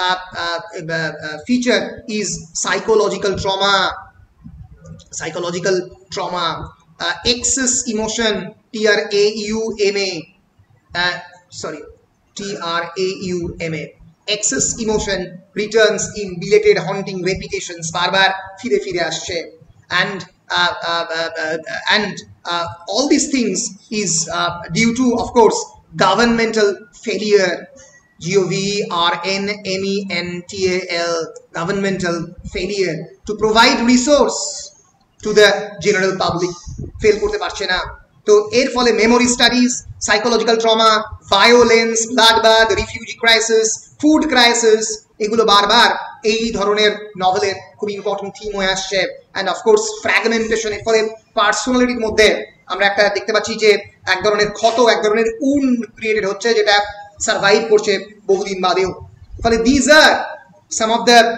feature is psychological trauma. Psychological trauma, excess emotion, T R A U M A, sorry T R A U M A, excess emotion returns in belated haunting repetitions, বারবার ফিরে ফিরে আসছে। And uh, uh, uh, uh, and uh, all these things is uh, due to, of course, governmental failure. G O V R N M E N T A L, governmental failure to provide resource to the general public. Fail করতে পারছে না। তো এর ফলে memory studies, psychological trauma, violence, bloodbath, refugee crisis, food crisis, এগুলো বারবার এই ধরনের নভেলের খুব ইম্পর্টেন্ট থিম হয়ে আসছে। অ্যান্ড অফকোর্স ফ্র্যাগমেন্টেশন, এর ফলে পার্সোনালিটির মধ্যে আমরা একটা দেখতে পাচ্ছি যে এক ধরনের ক্ষত, এক ধরনের উন ক্রিয়েটেড হচ্ছে, যেটা সার্ভাইভ করছে বহুদিন বাদেও। ফলে these are some of the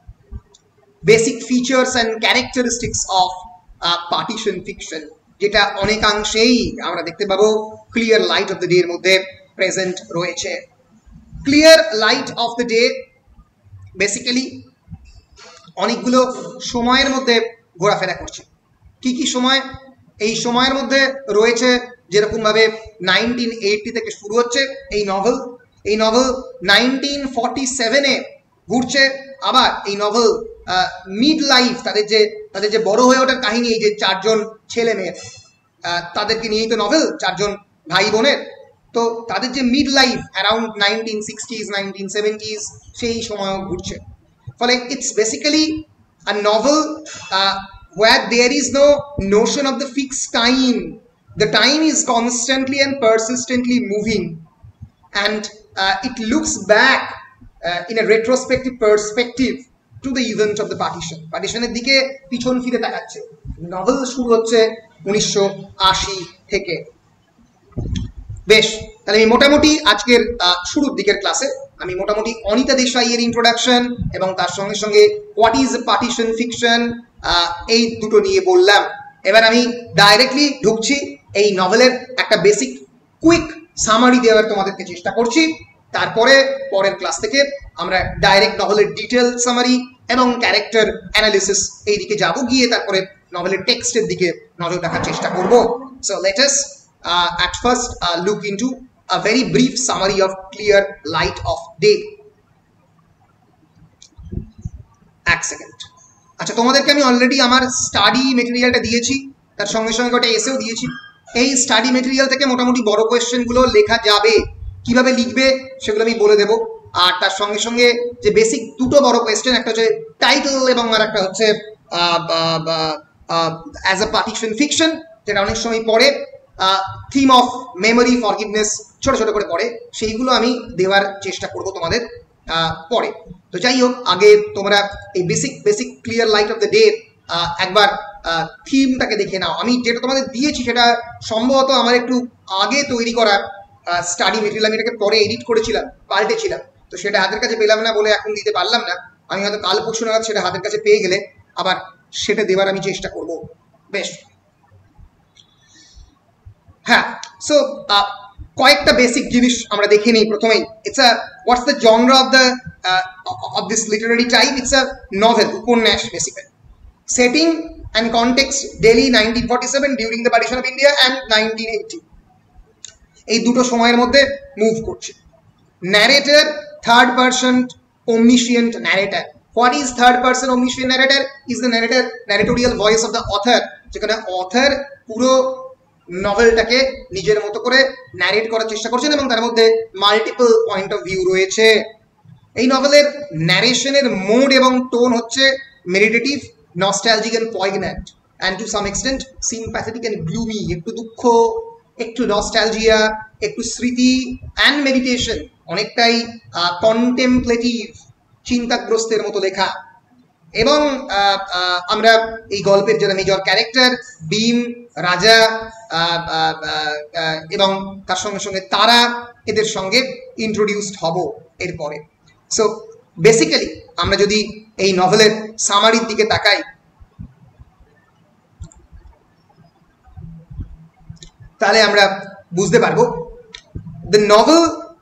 basic features and characteristics of partition fiction, যেটা অনেকাংশেই আমরা দেখতে পাবো clear light of the day এর মধ্যে প্রেজেন্ট রয়েছে। Clear light of the day basically অনেকগুলো সময়ের মধ্যে ঘোরাফেরা করছে। কি কি সময়? এই সময়ের মধ্যে রয়েছে যেরকম ভাবে নাইনটিন এইটি থেকে শুরু হচ্ছে এই নভেল, এই নভেল নাইনটিন ফর্টি সেভেনে ঘুরছে। আবার এই নভেল মিড লাইফ, তাদের যে তাদের যে বড় হয়ে ওঠার কাহিনী, এই যে চারজন ছেলে মেয়ের, তাদেরকে নিয়েই তো নভেল, চারজন ভাই বোনের, তো তাদের যে mid life around nineteen sixties nineteen seventies, সেই সময়ও ঘুরছে। ফলে it's basically a novel where there is no notion of the fixed time. The time is constantly and persistently moving, and uh, it looks back uh, in a retrospective perspective to the event of the partition. Partitionের দিকে পিছন ফিরে তাকাচ্ছে। Novel শুরু হচ্ছে উনিশশো আশি থেকে। বেশ, তাহলে আমি মোটামুটি আজকের শুরুর দিকের ক্লাসে আমি মোটামুটি অনিতা দেশাইয়ের ইন্ট্রোডাকশন এবং তার সঙ্গে সঙ্গে হোয়াট ইজ পার্টিশন ফিকশন, এই দুটো নিয়ে বললাম। এবার আমি ডাইরেক্টলি ঢুকছি এই নভেলের একটা বেসিক কুইক সামারি দেওয়ার তোমাদেরকে চেষ্টা করছি। তারপরে পরের ক্লাস থেকে আমরা ডাইরেক্ট নভেলের ডিটেল সামারি এবং ক্যারেক্টার অ্যানালিসিস এই দিকে যাব, গিয়ে তারপরে নভেলের টেক্সটের দিকে নজর রাখার চেষ্টা করব। So let us at first uh, look into a very brief summary of Clear Light of Day. এক সেকেন্ড। আচ্ছা, তোমাদেরকে আমি অলরেডি আমার স্টাডি মেটেরিয়ালটা দিয়েছি, তার সঙ্গে সঙ্গে ওটা এসেও দিয়েছি। এই স্টাডি মেটেরিয়াল থেকে মোটামুটি বড় কোয়েশ্চেনগুলো লেখা যাবে, কিভাবে লিখবে সেগুলো আমি বলে দেবো। আর তার সঙ্গে সঙ্গে যে বেসিক দুটো বড় কোয়েশ্চেন, একটা হচ্ছে টাইটেল এবং আর একটা হচ্ছে অ্যাজ আ পার্টিশন ফিকশন, যেটা অনেক সময় পড়ে থিম অফ মেমোরি ফরগিভনেস ছোট ছোট করে পড়ে, সেইগুলো আমি দেওয়ার চেষ্টা করব তোমাদের পরে। তো যাই হোক, আগে তোমরা এই basic basic clear light of the day একবার থিমটাকে দেখে নাও। আমি যেটা তোমাদের দিয়েছি সেটা সম্ভবত আমার একটু আগে তৈরি করা স্টাডি মেটেরিয়াল, আমি এটাকে পরে এডিট করেছিলাম, পাল্টেছিলাম, তো সেটা হাতের কাছে পেলাম না বলে এখন দিতে পারলাম না। আমি হয়তো কাল পরশু নাগাদ সেটা হাতের কাছে পেয়ে গেলে আবার সেটা দেওয়ার আমি চেষ্টা করব। বেশ, হ্যাঁ, সো কয়েকটা বেসিক জিনিস আমরা দেখে নিই প্রথমেই। It's a what's the genre of the of this literary type? It's a novel, উপন্যাস basically. Setting and context Delhi nineteen forty seven during the partition of India and nineteen eighty, এই দুটো সময়ের মধ্যে মুভ করছে। Narrator third person omniscient narrator. What is third person omniscient narrator? Is the narrator narratorial voice of the author, যেখানে author পুরো নভেলটাকে নিজের মতো করে ন্যারেট করার চেষ্টা করছেন এবং তার মধ্যে মাল্টিপল পয়েন্ট অফ ভিউ রয়েছে। এই নভেলের ন্যারেশনের মোড এবং টোন হচ্ছে meditative, nostalgic and poignant and to some extent sympathetic and gloomy. একটু দুঃখ, একটু নস্টালজিয়া, একটু স্মৃতি অ্যান্ড মেডিটেশন, অনেকটাই কন্টেমপ্লেটিভ, চিন্তাগ্রস্তের মতো লেখা। এবং আমরা এই গল্পের যারা মেজর ক্যারেক্টার ভীম, রাজা এবং তার সঙ্গে সঙ্গে তারা, এদের সঙ্গে ইন্ট্রোডিউসড হব এরপরে। সো বেসিক্যালি আমরা যদি এই নভেলের সামারির দিকে তাকাই, তাহলে আমরা বুঝতে পারবো the novel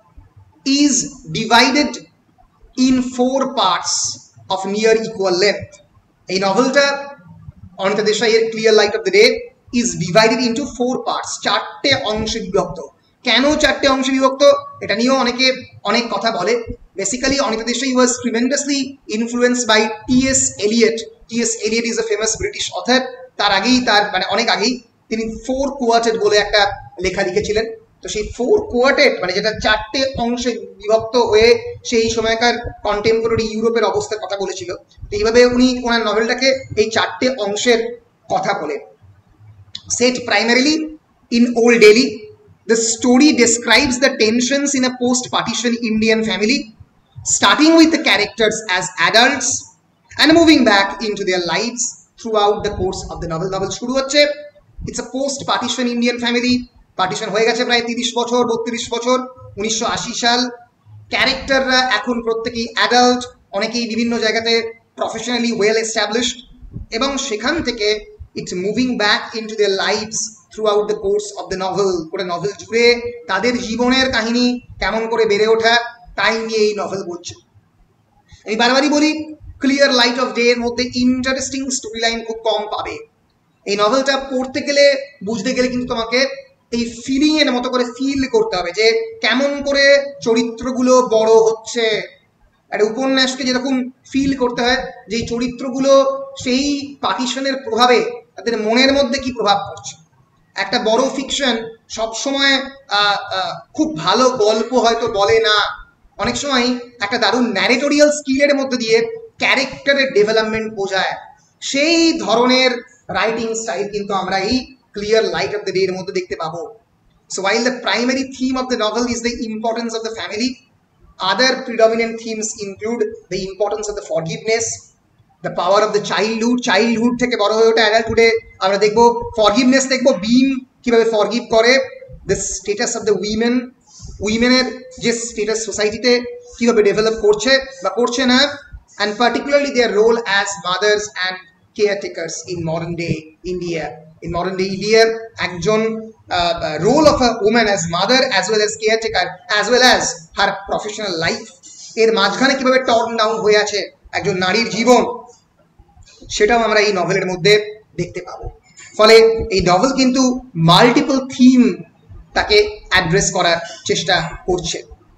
is divided in four parts of near equal length. এই নভেলটা অনিতা দেশাইয়ের clear light of the day is divided into four parts, চারটে অংশে বিভক্ত। কেন চারটে অংশে বিভক্ত এটা নিয়েও অনেকে অনেক কথা বলে। Basically Anita Desai was tremendously influenced by T S Eliot. T S Eliot is a famous British author। তার আগেই, তার মানে অনেক আগেই তিনি ফোর কোয়ার্টেট বলে একটা লেখা লিখেছিলেন। তো সেই ফোর কোয়ার্টেট মানে যেটা চারটে অংশে বিভক্ত হয়ে সেই সময়কার কন্টেম্পোরারি ইউরোপের অবস্থার কথা বলেছিল। তো এইভাবে উনি ওনার নভেলটাকে এই চারটে অংশের কথা বলেন। Set primarily in Old Delhi, the story describes the tensions in a post-partition Indian family, starting with the characters as adults and moving back into their lives throughout the course of the novel. Novel শুরু হচ্ছে, it's a post-partition Indian family, partition হয়ে গেছে প্রায় তিরিশ বছর বত্রিশ বছর, উনিশশো আশি সাল। ক্যারেক্টাররা এখন প্রত্যেকেই অ্যাডাল্ট, অনেকেই বিভিন্ন জায়গাতে প্রফেশনালি ওয়েল এস্টাবলিশড, এবং সেখান থেকে it's moving back into their lives throughout the course of the novel. পুরো নভেল জুড়ে তাদের জীবনের কাহিনী, কেমন করে বেড়ে ওঠা, তাই নিয়ে এই নভেল বলছে। আমি বারবারই বলি, ক্লিয়ার লাইট অফ ডে এর মধ্যে ইন্টারেস্টিং স্টোরি লাইন খুব কম পাবে। এই নভেলটা পড়তে গেলে, বুঝতে গেলে কিন্তু তোমাকে এই ফিলিং এর মতো করে ফিল করতে হবে যে কেমন করে চরিত্রগুলো বড় হচ্ছে। একটা উপন্যাসকে যেরকম ফিল করতে হয় যে চরিত্রগুলো সেই পার্টিশনের প্রভাবে তাদের মনের মধ্যে কি প্রভাব পড়ছে। একটা বড় ফিকশন সবসময় খুব ভালো গল্প হয়তো বলে না, অনেক সময় একটা দারুণ ন্যারেটোরিয়াল স্কিলের মধ্যে দিয়ে ক্যারেক্টারের ডেভেলপমেন্ট বোঝায়। সেই ধরনের রাইটিং স্টাইল কিন্তু আমরা এই clear light of the day এর মধ্যে দেখতে পাবো। So while the primary theme of the novel is the importance of the family, other predominant themes include the importance of the forgiveness, the power of the childhood, childhood থেকে বড় হয়ে ওঠা অ্যাডাল্টহুডে আমরা দেখব ফরগিভনেস, দেখব ভীম কিভাবে ফরগিভ করে, the status of the women, উইমেনের যে স্টেটাস সোসাইটিতে কিভাবে ডেভেলপ করছে বা করছে না, and particularly their role as mothers and caretakers in modern day India. In modern day India, একজন role of a woman as mother as well as caretaker as well as her professional life, এর মাঝখানে কিভাবে turn down হয়ে আছে একজন নারীর জীবন, সেটাও আমরা এই নভেলের মধ্যে দেখতে পাবো। ফলে এই নভেল কিন্তু মাল্টিপল থিম তাকে অ্যাড্রেস করার চেষ্টা করছে।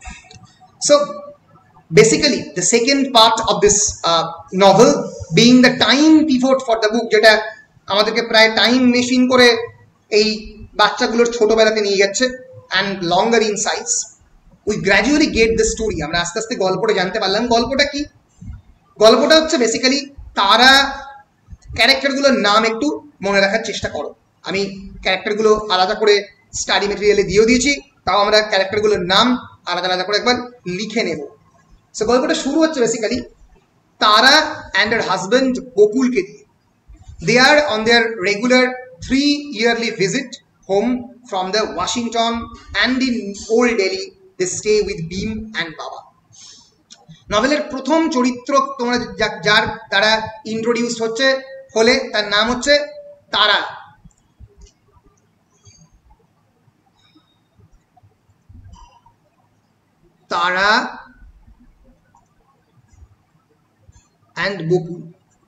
So basically the second part of this novel being the time pivot for the book, যেটা আমাদেরকে প্রায় টাইম মেশিন করে এই বাচ্চাগুলোর ছোটবেলাতে নিয়ে যাচ্ছে, and longer insights we gradually get the story. আমরা আস্তে আস্তে গল্পটা জানতে পারলাম। গল্পটা কি? গল্পটা হচ্ছে বেসিক্যালি তারা, ক্যারেক্টারগুলোর নাম একটু মনে রাখার চেষ্টা করো। আমি ক্যারেক্টারগুলো আলাদা করে স্টাডি মেটেরিয়ালে দিয়েও দিয়েছি, তাও আমরা ক্যারেক্টারগুলোর নাম আলাদা আলাদা করে একবার লিখে নেব। সো গল্পটা শুরু হচ্ছে বেসিক্যালি তারা অ্যান্ড হার হাজব্যান্ড বকুলকে দিয়ে। They are on their regular three yearly visit home from the Washington, and in Old Delhi they stay with Bhim and Baba. নভেলের প্রথম চরিত্র তোমরা যার তারা ইন্ট্রোডিউস হচ্ছে হলে তার নাম হচ্ছে তারা। তারা and Gokul.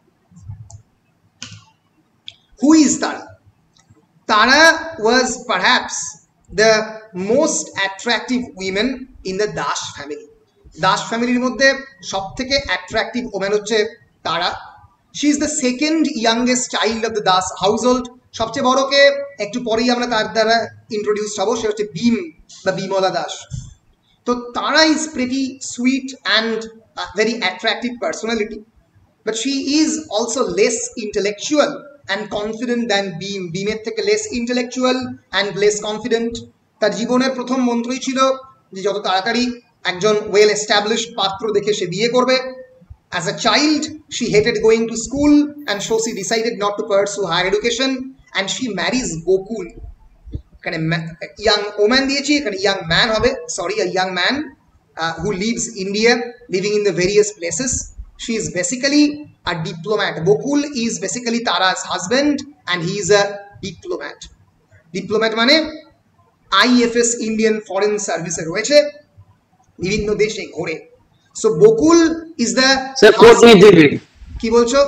Who is Tara? Tara was perhaps the most attractive women in the Dash family. Dash family এর মধ্যে সবথেকে attractive woman হচ্ছে Tara. She is the second youngest child of the Das household সবচেয়ে বড়কে একটু পরেই আমরা তার দ্বারা ইন্ট্রোডিউস হব, সে হচ্ছে ভীম বা বিমলা দাস। তো Tara is pretty sweet and very attractive personality, but she is also less intellectual and confident than Bhim. ভীমের থেকে less intellectual and less confident. তার জীবনের প্রথম মন্ত্রই ছিল যে যত তাড়াতাড়ি একজন ওয়েল এস্টাবলিশড পাত্র দেখে সে বিয়ে করবে। As a child, she hated going to school, and so she decided not to pursue higher education, and she marries Gokul. Kind of young woman দিয়েছি, kind of young man হবে, sorry, a young man uh, who leaves India, living in the various places. She is basically a diplomat. Gokul is basically Tara's husband, and he is a diplomat. Diplomat মানে I F S Indian Foreign Service এ রয়েছে, বিভিন্ন দেশে ঘোরে। So Gokul is the sir কূটনীতিবিদ। কি বলছো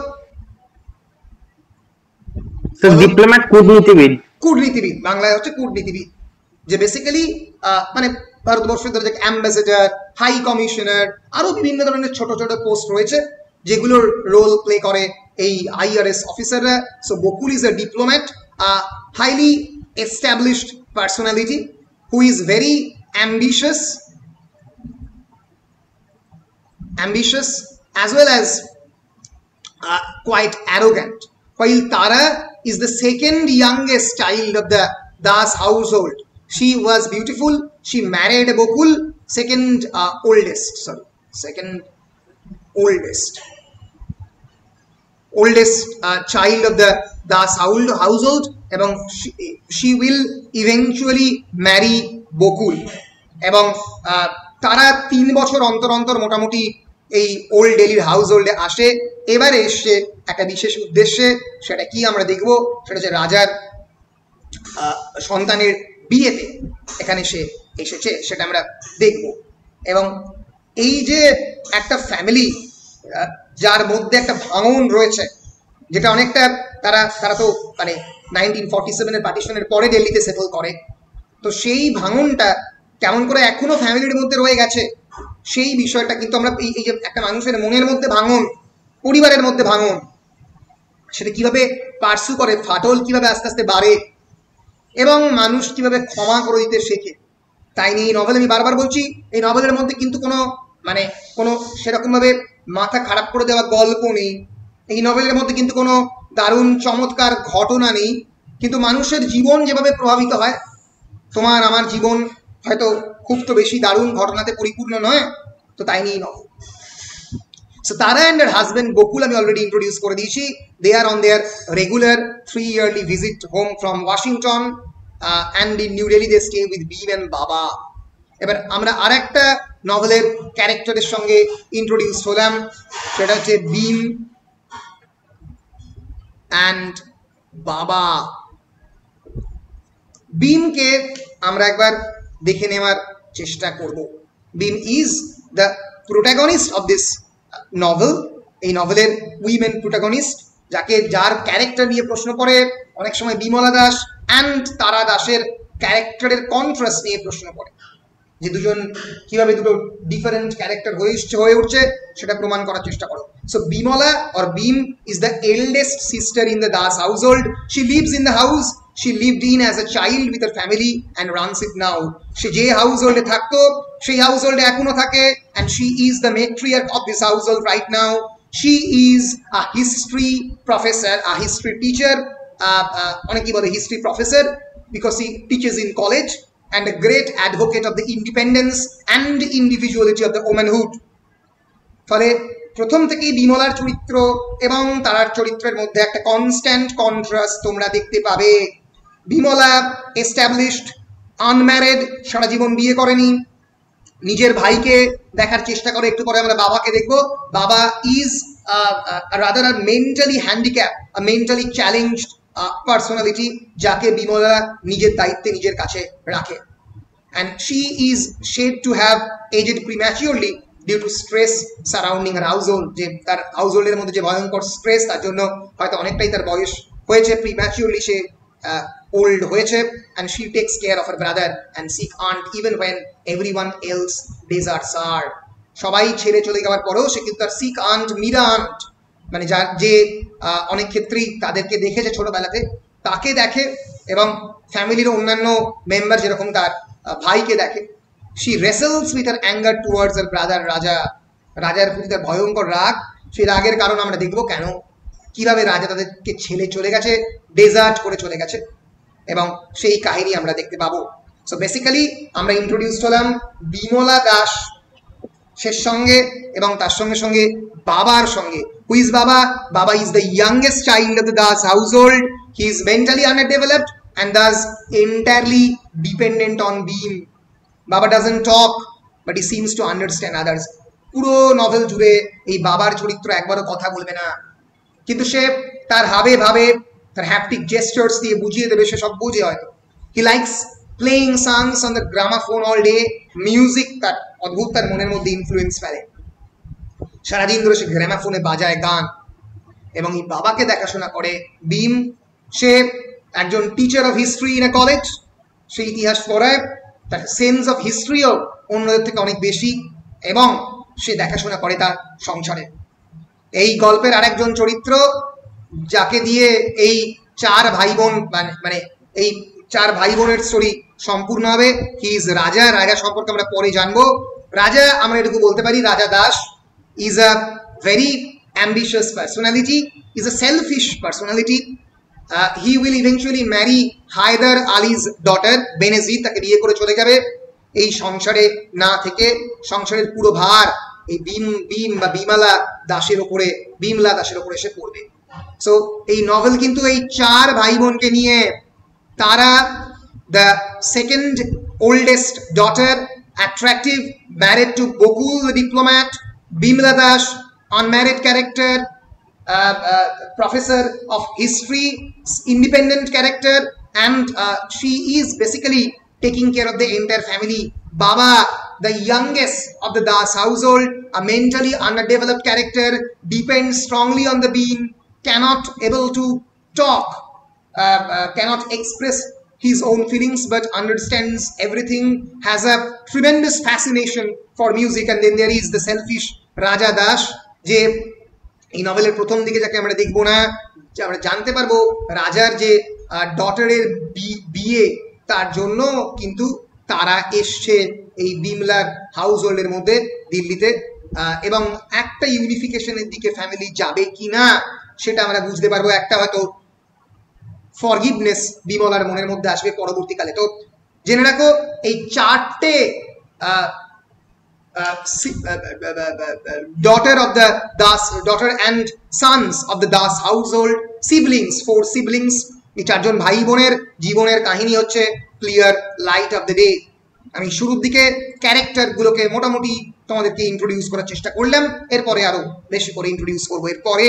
sir? Diplomat কূটনীতিবিদ। কূটনীতিবিদ বাংলায় হচ্ছে কূটনীতিবিদ, যে বেসিক্যালি মানে ভারতবর্ষের ধরে অ্যাম্বাসেডার, হাই কমিশনার, আরো বিভিন্ন ধরনের ছোট ছোট পোস্ট রয়েছে যেগুলোর রোল প্লে করে এই আইআরএস অফিসাররা। So Bakul is a diplomat, a highly established personality who is very ambitious ambitious as well as uh, quite arrogant, while Tara is the second youngest child of the Das household. She was beautiful, she married Gokul, second uh, oldest sorry second oldest oldest uh, child of the Das household, এবং she, she will eventually marry Gokul, এবং তারা তিন বছর অন্তর অন্তর মোটামুটি এই old দিল্লির হাউস হোল্ডে আসে। এবারে এসছে একটা বিশেষ উদ্দেশ্যে, সেটা কি আমরা দেখব, সেটা হচ্ছে রাজার সন্তানের বিয়েতে এখানে সে এসেছে, সেটা আমরা দেখব। এবং এই যে একটা ফ্যামিলি যার মধ্যে একটা ভাঙন রয়েছে, যেটা অনেকটা তারা তারা তো মানে নাইনটিন ফর্টি সেভেনের পার্টিশনের পরে দিল্লিতে সেটেল করে, তো সেই ভাঙনটা কেমন করে এখনো ফ্যামিলির মধ্যে রয়ে গেছে, সেই বিষয়টা কিন্তু আমরা এই যে একটা মানুষের মনের মধ্যে ভাঙন, পরিবারের মধ্যে ভাঙন, সেটা কিভাবে পার্সু করে, ফাটল কিভাবে আস্তে আস্তে বাড়ে, এবং মানুষ কিভাবে ক্ষমা করে দিতে শেখে, তাই নিয়ে এই নভেল আমি বারবার বলছি, এই নভেলের মধ্যে কিন্তু কোনো মানে কোনো সেরকমভাবে মাথা খারাপ করে দেওয়া গল্প নেই, এই নভেলের মধ্যে কিন্তু কোনো দারুণ চমৎকার ঘটনা নেই, কিন্তু মানুষের জীবন যেভাবে প্রভাবিত হয়, তোমার আমার জীবন হয়তো খুব তো বেশি দারুণ ঘটনাতে পরিপূর্ণ নয়, তো তাই নিয়েই novel. So Tara and her husband Gokul আমি অলরেডি ইন্ট্রোডিউস করে দিয়েছি। They are on their regular three yearly visit home from Washington uh, and in New Delhi they stay with Bheem and Baba. এবার আমরা আর একটা নভেলের ক্যারেক্টারের সঙ্গে introduce হলাম, সেটা হচ্ছে ভীম অ্যান্ড বাবা। ভীমকে আমরা একবার দেখে নেওয়ার চেষ্টা করব। Bhim is the protagonist of this novel, এই নভেলের উইমেন প্রোটাগনিস্ট, যাকে যার ক্যারেক্টার নিয়ে প্রশ্ন করে অনেক সময় বিমলা দাস অ্যান্ড তারা দাসের ক্যারেক্টারের কন্ট্রাস্ট নিয়ে প্রশ্ন করে, যে দুজন কিভাবে দুটো ডিফারেন্ট ক্যারেক্টার হয়ে হয়ে উঠছে সেটা প্রমাণ করার চেষ্টা করো। So Bimla or Bheem is the eldest sister in the Das household. She lives in the house she lived in as a child with her family and runs it now. সে যে হাউসহোল্ডে থাকতো সেই হাউসহোল্ডে এখনো থাকে, and she is the matriarch of this household right now. She is a history professor, a history teacher, অনেকেই বলে history professor because she teaches in college, and a great advocate of the independence and individuality of the womanhood. ফলে প্রথম থেকেই বিমলার চরিত্র এবং তারার চরিত্রের মধ্যে একটা কনস্ট্যান্ট কন্ট্রাস্ট তোমরা দেখতে পাবে। বিমলা এস্টাবলিশড, আনম্যারিড, সারা জীবন বিয়ে করেনি, নিজের ভাইকে দেখার চেষ্টা করে, একটু পরে আমরা বাবাকে দেখব। Baba is rather a mentally handicap, a mentally challenged personality, যাকে বিমলা নিজের দায়িত্বে নিজের কাছে রাখে। And she is said to have aged prematurely due to stress surrounding her household, যে তার হাউসহোল্ডের মধ্যে যে ভয়ঙ্কর স্ট্রেস, তার জন্য হয়তো অনেকটাই তার বয়স হয়েছে, প্রিম্যাচিওরলি সে ওল্ড হয়েছে। and she takes care of her brother and sick aunt even when everyone else deserts her. সবাই ছেড়ে চলে যাওয়ার পরেও সে কিন্তু তার সিক আন্ট, মীরা আন্ট, মানে যার যে অনেক ক্ষেত্রেই তাদেরকে দেখেছে ছোটবেলাতে, তাকে দেখে এবং ফ্যামিলির অন্যান্য মেম্বার যেরকম তার ভাইকে দেখে। she wrestles with her anger towards her brother রাজা। রাজার প্রতি তার ভয়ঙ্কর রাগ, সেই রাগের কারণ আমরা দেখবো কেন, কিভাবে রাজা তাদেরকে ছেড়ে চলে গেছে, ডেজার্ট করে চলে গেছে, এবং সেই কাহিনী আমরা দেখতে পাবো। সো বেসিক্যালি আমরা ইন্ট্রোডিউস হলাম বিমলা দাস শের সঙ্গে এবং তার সঙ্গে সঙ্গে বাবার সঙ্গে। হু is Baba? Baba is the youngest child of the Das household. He is mentally underdeveloped and thus entirely dependent on Bhim. Baba doesn't talk, but he seems to understand others. পুরো নভেল জুড়ে এই বাবার চরিত্র একবারও কথা বলবে না, কিন্তু সে তার হাবে ভাবে তার হ্যাপটিক জেস্টার্স দিয়ে বুঝিয়ে দেবে, সে সব বুঝে হয়তো। He likes playing songs on the gramophone all day. Music তার অদ্ভুত তার মনের মধ্যে ইনফ্লুয়েন্স ফেলে, সারাদিন ধরে সে গ্রামাফোনে বাজায় গান এবং এই বাবাকে দেখাশোনা করে ভীম। সে একজন teacher of history in a college, সে ইতিহাস পড়ায়, তার সেন্স অফ হিস্ট্রিও অন্যদের থেকে অনেক বেশি এবং সে দেখাশোনা করে তার সংসারে। এই গল্পের আরেকজন চরিত্র যাকে দিয়ে এই চার ভাই বোন মানে এই চার ভাই বোনের স্টোরি সম্পূর্ণ হবে, হি ইজ রাজা। রাজা সম্পর্কে আমরা পরে জানবো। রাজা আমরা এটুকু বলতে পারি, Raja Das is a very ambitious personality, is a selfish personality. Uh, he will eventually marry Haidar Ali's daughter Benazir, তাকে বিয়ে করে চলে যাবে। এই সংসারে না থেকে সংসারের পুরো ভার এই ভীম ভীম বা বিমলা দাসের উপরে বিমলা দাসের উপরে এসে পড়বে। সো এই নভেল কিন্তু এই চার ভাই বোনকে নিয়ে। Tara the second oldest daughter, attractive, married to Bakul the diplomat, Bimla Das unmarried character, Uh, uh, professor of history, independent character, and uh, she is basically taking care of the entire family. Baba, the youngest of the Das household, a mentally underdeveloped character, depends strongly on the Bhim, cannot able to talk, uh, uh, cannot express his own feelings, but understands everything, has a tremendous fascination for music. And then there is the selfish Raja Das, je এই নভেলের প্রথম দিকে যাকে আমরা দেখবো না, যে আমরা জানতে পারবো রাজার যে ডটারের বিয়ে, তার জন্য কিন্তু তারা এসছে এই বিমলার হাউস হোল্ডের মধ্যে দিল্লিতে, এবং একটা ইউনিফিকেশনের দিকে ফ্যামিলি যাবে কি না সেটা আমরা বুঝতে পারবো। একটা হয়তো ফরগিভনেস বিমলার মনের মধ্যে আসবে পরবর্তীকালে। তো জেনে রাখো এই চারটে Uh, uh, uh, uh, uh, daughter of the Das, daughter and sons of the Das household, siblings, four siblings, এই চারজন ভাই বোনের জীবনের কাহিনী হচ্ছে clear light of the day. আমি শুরুর দিকে ক্যারেক্টার গুলোকে মোটামুটি তোমাদেরকে ইন্ট্রোডিউস করার চেষ্টা করলাম, এরপরে আরো বেশি করে ইন্ট্রোডিউস করবো এরপরে।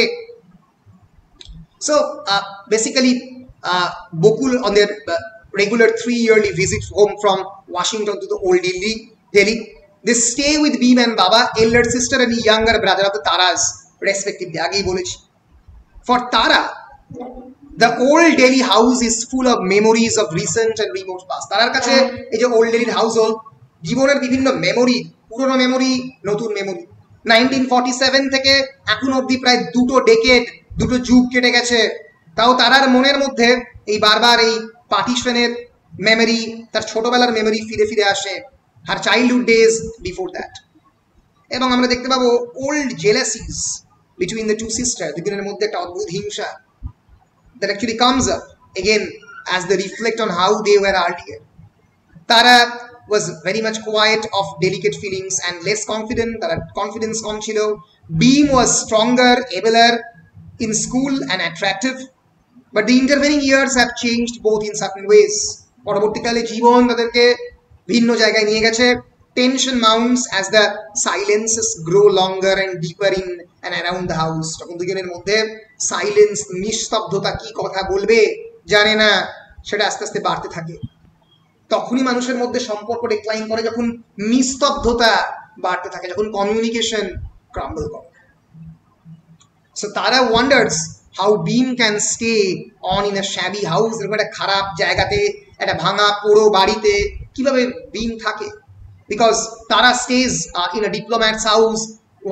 So basically Bakul on their uh, regular three yearly visit home from Washington to the old Delhi Delhi they stay with Bhim and Baba, elder sister and younger brother of the Taras respectively. আগেই বলেছি। For Tara, the old Delhi house is full of memories of recent and remote past. তারার কাছে এই যে old ডেলির house hold জীবনের বিভিন্ন memory, পুরনো memory, নতুন মেমোরি। নাইনটিন ফর্টি সেভেন থেকে এখন অবধি প্রায় দুটো ডেকেড, দুটো যুগ কেটে গেছে, তাও তারার মনের মধ্যে এই বারবার এই পার্টিশনের মেমোরি, তার ছোটবেলার মেমোরি ফিরে ফিরে আসে, her childhood days before that. এবং আমরা দেখতে পাবো old jealousies between the two sisters, দুজনের মধ্যে একটা অদ্ভুত হিংসা that actually comes up again as they reflect on how they were earlier. Tara was very much quiet, of delicate feelings and less confident. তার confidence কম ছিল। Bhim was stronger, abler in school and attractive, but the intervening years have changed both in certain ways. পরবর্তীকালে জীবন তাদেরকে ভিন্ন জায়গায় নিয়ে গেছে। Tension mounts as the silences grow longer and deeper in and around the house. তখন দুজনের মধ্যে silence, নিস্তব্ধতা, কি কথা বলবে জানে না, সেটা আস্তে আস্তে বাড়তে থাকে। তখনই মানুষের মধ্যে সম্পর্ক ডিক্লাইন করে যখন নিস্তব্ধতা বাড়তে থাকে, যখন কমিউনিকেশন ক্রাম্বল করে। So Tara wonders how Bhim can stay on in a shabby house, এরকম একটা খারাপ জায়গাতে, একটা ভাঙা পোড়ো বাড়িতে কিভাবে Bhim থাকে। Because Tara stays in a diplomat's house,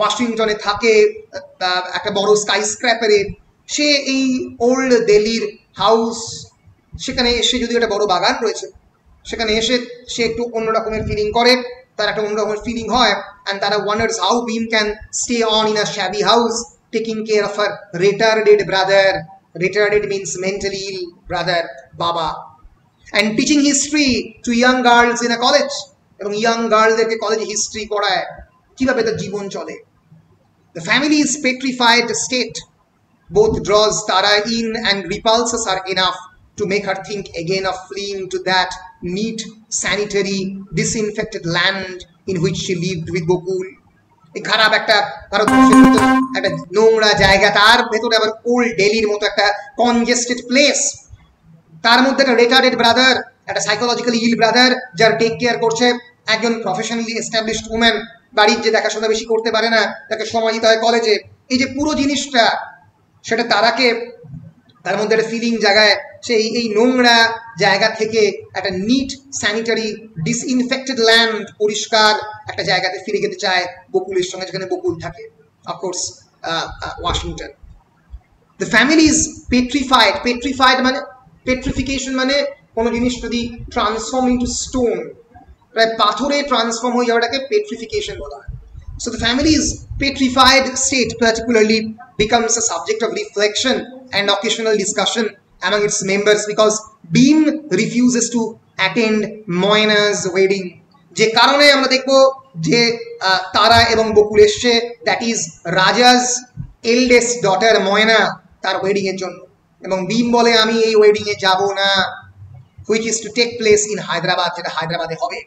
ওয়াশিংটনে থাকে একটা বড় স্কাই স্ক্র্যাপারে, সে এই ওল্ড দিল্লির হাউস, সেখানে এসে যদি একটা বড় বাগান রয়েছে, সেখানে এসে সে একটু অন্য রকমের ফিলিং করে, তার একটা অন্য রকমের ফিলিং হয়, and Tara wonders how Bhim can stay on in a shabby house taking care of her retarded brother, retarded means mentally ill brother, Baba, and teaching history to young girls in a college, এবং young গার্লদেরকে কলেজে history পড়ায় কিভাবে তার জীবন চলে। The family's petrified state both draws Tara in and repulses her enough to make her think again of fleeing to that neat, sanitary, disinfected land in which she lived with Gokul. এই খারাপ একটা ভারতবর্ষের মতো একটা নোংরা জায়গা, তার ভেতরে আবার ওল্ড দিল্লির মতো একটা কনজেস্টেড প্লেস, তার মধ্যে একটা রিটার্ডেড ব্রাদার, একটা সাইকোলজিক্যালি ইল ব্রাদার যার টেক কেয়ার করছে, একজন প্রফেশনালি এস্টাবলিশড উম্যান, বাড়ির যে দেখাশোনা বেশি করতে পারে না, তাকে সময় দিতে হয় কলেজে। এই যে পুরো জিনিসটা, সেটা তারাকে তার মধ্যে একটা ফিলিং জায়গায়, সেই এই নোংরা জায়গা থেকে একটা নিট, স্যানিটারি, ডিসইনফেক্টেড ল্যান্ড, পরিষ্কার একটা জায়গাতে ফিরে যেতে চায় বকুলের সঙ্গে, যেখানে বকুল থাকে, of course Washington. The family is petrified. Petrified মানে, পেট্রিফিকেশন মানে কোনো জিনিস যদি ট্রান্সফর্ম ইন্টু স্টোন, প্রায় পাথরে ট্রান্সফর্ম হয়ে যাওয়াটাকে পেট্রিফিকেশন বলা হয়। So the family's petrified state particularly becomes a subject of reflection and occasional discussion among its members because Bhim refuses to attend Moyna's wedding. যে কারণে আমরা দেখব যে তারা এবং বকুল এসছে, that is Raja's eldest daughter Maina, তার ওয়েডিং এর জন্য, এবং ভীম বলে আমি এই ওয়েডিং এ যাব না, which is to take place in Hyderabad, যেটা হায়দ্রাবাদে হবে।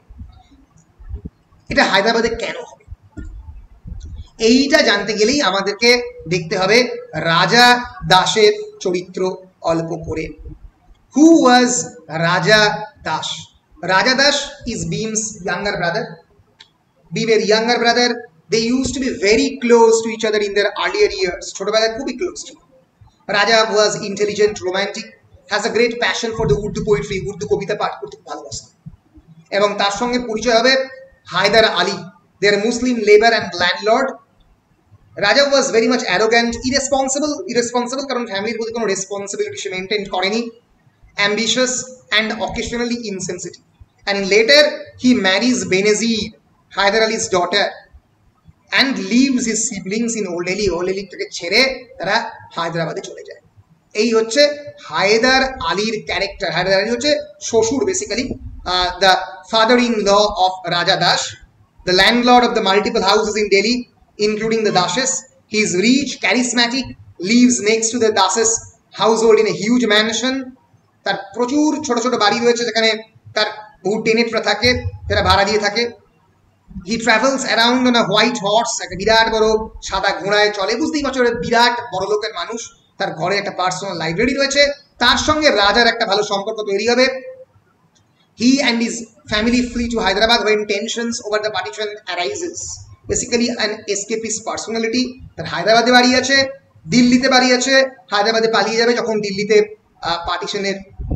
এটা হায়দ্রাবাদে কেন হবে, এইটা জানতে গেলেই আমাদেরকে দেখতে হবে রাজা দাসের চরিত্র অল্প করে। হু ওয়াজ Raja Das? Raja Das is Bhim's younger brother. ভীমের younger brother, they use to be very close to each other in their earlier years, ছোটবেলায় খুবই ক্লোজ ছিল। Raja was intelligent, romantic, has a great passion for the Urdu poetry, Urdu কবিতা পাঠ করতে ভালোবাসত, এবং তার সঙ্গে পরিচয় হবে Haidar Ali, their Muslim labour and landlord. Raja was very much arrogant, irresponsible, irresponsible কারণ ফ্যামিলির প্রতি কোনো রেসপন্সিবিলিটি সে মেনটেন করেনি, ambitious and occasionally insensitive. And later he marries Benazir, Haidar Ali's daughter, and leaves his siblings in old Delhi. Old Delhi থেকে ছেড়ে তারা হায়দ্রাবাদে চলে যায়। এই হচ্ছে হায়দার আলীর ক্যারেক্টার। হায়দার আলী হচ্ছে শ্বশুর, basically the father in law of Raja Das, the landlord of the multiple houses in Delhi including the Dashes. He is rich, charismatic, lives next to the Dashes household in a huge mansion. তার প্রচুর ছোট ছোট বাড়ি রয়েছে যেখানে তার বহু টেনেটরা থাকে, যারা ভাড়া দিয়ে থাকে। He travels around on a white horse, একটা বিরাট বড় সাদা ঘোড়ায় চলে। বুঝতেই পারছো বিরাট বড় লোকের মানুষ, তার ঘরে একটা পার্সোনাল লাইব্রেরি রয়েছে, তার সঙ্গে রাজার একটা ভালো সম্পর্ক তৈরি হবে। He and his family flee to Hyderabad when tensions over the partition arises. Basically an escapist personality. তার হায়দ্রাবাদে বাড়ি আছে, দিল্লিতে বাড়ি আছে, হায়দ্রাবাদে পালিয়ে যাবে যখন দিল্লিতে পার্টিশনের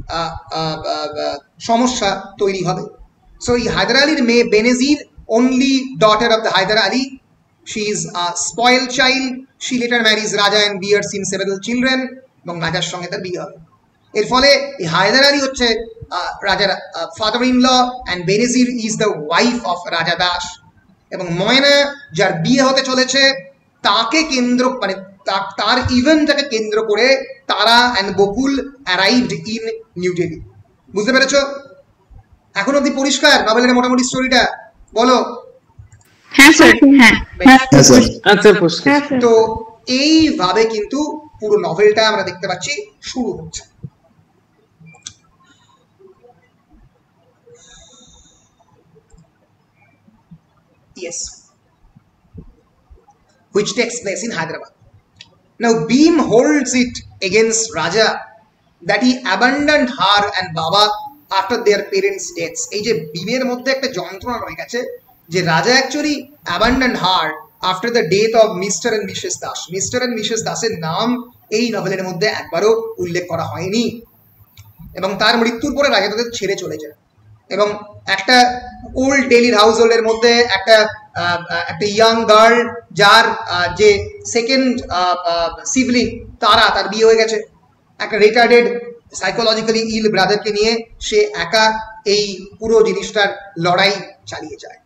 সমস্যা তৈরি হবে। সো এই হায়দার আলীর মেয়ে বেনজির, only daughter of the Haidar Ali, she is a spoiled child. She later marries Raja and bears him several children, এবং রাজার সঙ্গে তার বিয়ে হবে। এর ফলে এই হায়দার আলী হচ্ছে রাজার father in law, and Benazir is the wife of Raja Das. এবং ময়না যার বিয়ে হতে চলেছে তাকে কেন্দ্র, মানে তার ইভেন্টটাকে কেন্দ্র করে Tara and Bakul arrived in New Delhi. বুঝতে পেরেছো? এখন অব্দি পরিষ্কার নভেলের মোটামুটি স্টোরিটা? বলো। হ্যাঁ স্যার, হ্যাঁ তো এইভাবে কিন্তু পুরো নভেলটা আমরা দেখতে পাচ্ছি শুরু হচ্ছে। Yes, which takes place in Hyderabad. Now Bhim holds it against Raja that he abandoned her and Baba after their parents' deaths. এই যে ভীমের মধ্যে একটা যন্ত্রণা রয়ে গেছে যে Raja actually abandoned her after the death of Mr and Mrs Das. Mr and Mrs দাসের নাম এই নভেলের মধ্যে একবারও উল্লেখ করা হয়নি, এবং তার মৃত্যুর পরে রাজা তাদের ছেড়ে চলে যায়, এবং একটা ওল্ড দিল্লির হাউস হোল্ডের মধ্যে একটা একটা ইয়াং গার্ল, যার যে সেকেন্ড সিবলিং তারা, তার বিয়ে হয়ে গেছে, একটা রিটার্ডেড সাইকোলজিক্যালি ইল ব্রাদারকে নিয়ে সে একা এই পুরো জিনিসটার লড়াই চালিয়ে যায়।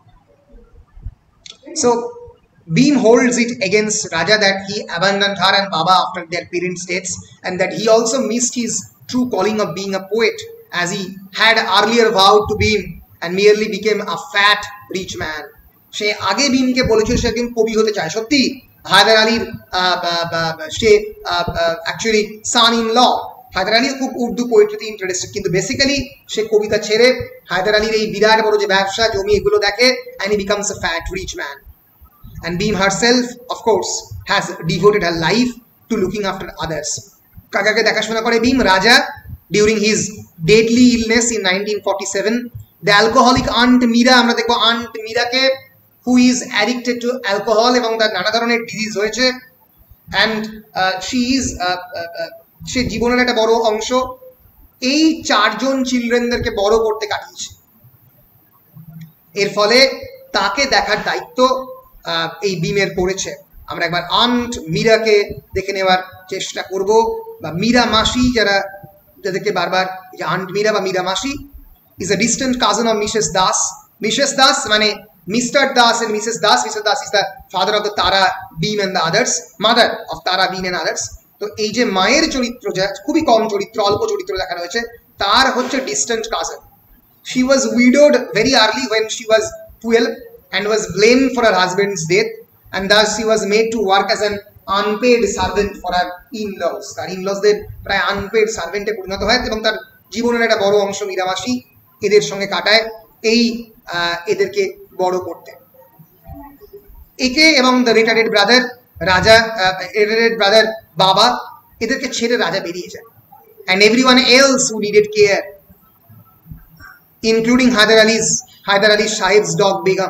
So Bhim holds it against Raja that he abandoned her and Baba after their parents' deaths, and that he also missed his true calling of being a poet, as he had earlier vowed to Bhim and merely became a fat rich man. সে আগে ভীমকে বলেছিল সে একদিন কবি হতে চায়। সত্যি হায়দার আলীর সে actually son in law, Haidar Ali খুব উর্দু পোয়েট্রিতে ইন্টারেস্টেড, কিন্তু বেসিক্যালি সে কবিতা ছেড়ে হায়দার আলীর এই বিরাট বড় যে ব্যবসা জমি এগুলো দেখে, and he becomes a fat rich man. And Bhim herself, of course, has devoted her life to looking after others. কাকাকে দেখাশোনা করে ভীম। রাজা, during his deadly illness in nineteen forty-seven, the alcoholic Aunt Mira, আমরা দেখবো Aunt Mira-কে, who is addicted to alcohol এবং তার নানা ধরনের ডিজিজ হয়েছে, and uh, she is uh, uh, uh, সে জীবনের একটা বড় অংশ এই চারজন চিলড্রেনদেরকে বড় করতে কাটিয়েছে। এর ফলে তাকে দেখার দায়িত্ব এই ভীমের পড়েছে। আমরা একবার আন্ট মীরাকে দেখে নেওয়ার চেষ্টা করব, বা মীরা মাসি, যারা যাদেরকে বারবার যে আন্ট মীরা বা মীরা মাসি is a distant cousin of Mrs Das. Mrs Das মানে Mr Das and Mrs Das. Mrs Das is the father of the Tara, Bhim and the others, mother of Tara, Bhim and others। তো এই যে মায়ের চরিত্র, যা খুবই কম চরিত্র, অল্প চরিত্র দেখানো হয়েছে, তার হচ্ছে distant cousin. She was widowed very early when she was twelve and was blamed for her husband's death, and thus she was made to work as an unpaid servant for her in-laws. তার in-lawsদের প্রায় unpaid servant-এ পরিণত হয়, এবং তার জীবনের একটা বড় অংশ মীরামাসি এদের সঙ্গে কাটায় এই এদেরকে বড় করতে। একে এবং the retired brother Raja, retired brother Baba, এদেরকে ছেড়ে রাজা বেরিয়ে যায়, and everyone else who needed care, including Haidar Ali's Haidar Ali Sahib's dog Begum.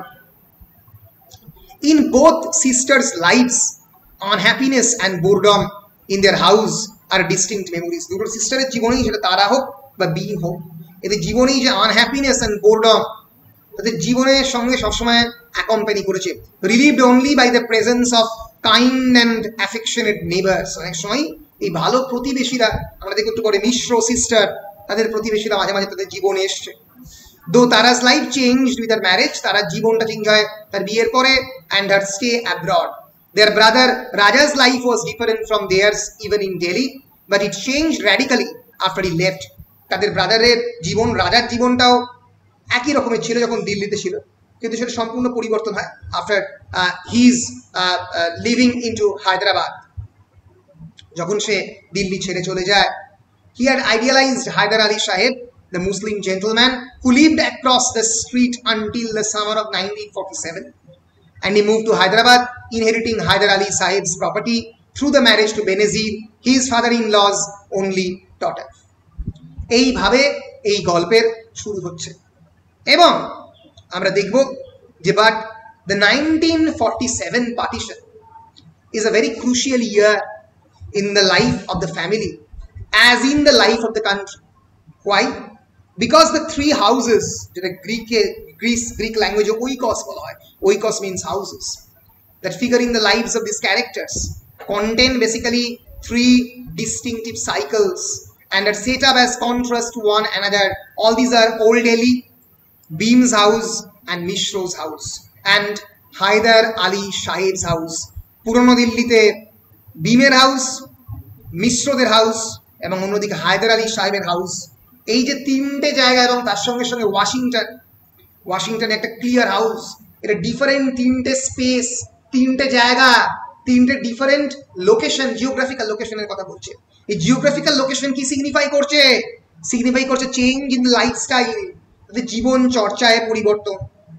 In both sisters' lives, unhappiness and boredom in their house are distinct memories. দুটো সিস্টারের জীবনেই, সেটা তারা হোক বা ভীম হোক, এদের জীবনেই যে আনহ্যাপিনেস অ্যান্ড বোরডম তাদের জীবনের সঙ্গে সবসময় অ্যাকম্পানি করেছে। Relieved only by the presence of kind and affectionate neighbours. অনেক সময় এই ভালো প্রতিবেশীরা, আমরা দেখি একটু পরে মিশ্র সিস্টার, তাদের প্রতিবেশীরা মাঝে মাঝে তাদের জীবনে এসছে। Though Tara's life changed with her marriage, তারার জীবনটা চেঞ্জ হয় তার বিয়ের পরে, and her stay abroad. Their brother Raja's life was different from theirs even in Delhi, but it changed radically after he left. তাদের ব্রাদারের জীবন, রাজার জীবনটাও একই রকমের ছিল যখন দিল্লিতে ছিল, কিন্তু সেটা সম্পূর্ণ পরিবর্তন হয় after he is living into Hyderabad. যখন সে দিল্লি ছেড়ে চলে যায়, he had idealized Haidar Ali Sahib, the Muslim gentleman who lived across the street until the summer of nineteen forty-seven, and he moved to Hyderabad, inheriting Haidar Ali Sahib's property through the marriage to Benazir, his father-in-law's only daughter. এইভাবে এই গল্পের শুরু হচ্ছে, এবং আমরা দেখব যে but the nineteen forty-seven partition is a very crucial year in the life of the family as in the life of the country. Why? Because the three houses, যেটা Greek Greece Greek language oikos বলা হয়, oikos means houses, that figure in the lives of these characters contain basically three distinctive cycles and are set up as contrast to one another. All these are Old Delhi, Bhim's house and Mishro's house, and Haidar Ali Sahib's house. পুরনো দিল্লিতে ভীমের house, মিশ্রদের house এবং অন্যদিকে হায়দার আলী সাহেবের house. এই যে তিনটে জায়গা, এবং তার সঙ্গে সঙ্গে ওয়াশিংটন, ওয়াশিংটন একটা ক্লিয়ার হাউস, এটা ডিফারেন্ট তিনটে স্পেস, তিনটে জায়গা, তিনটে ডিফারেন্ট লোকেশন, জিওগ্রাফিক্যাল লোকেশনের কথা বলছে। এই জিওগ্রাফিক্যাল লোকেশন কি সিগনিফাই করছে? সিগনিফাই করছে চেঞ্জ ইন লাইফস্টাইল, তাদের জীবন চর্চায় পরিবর্তন,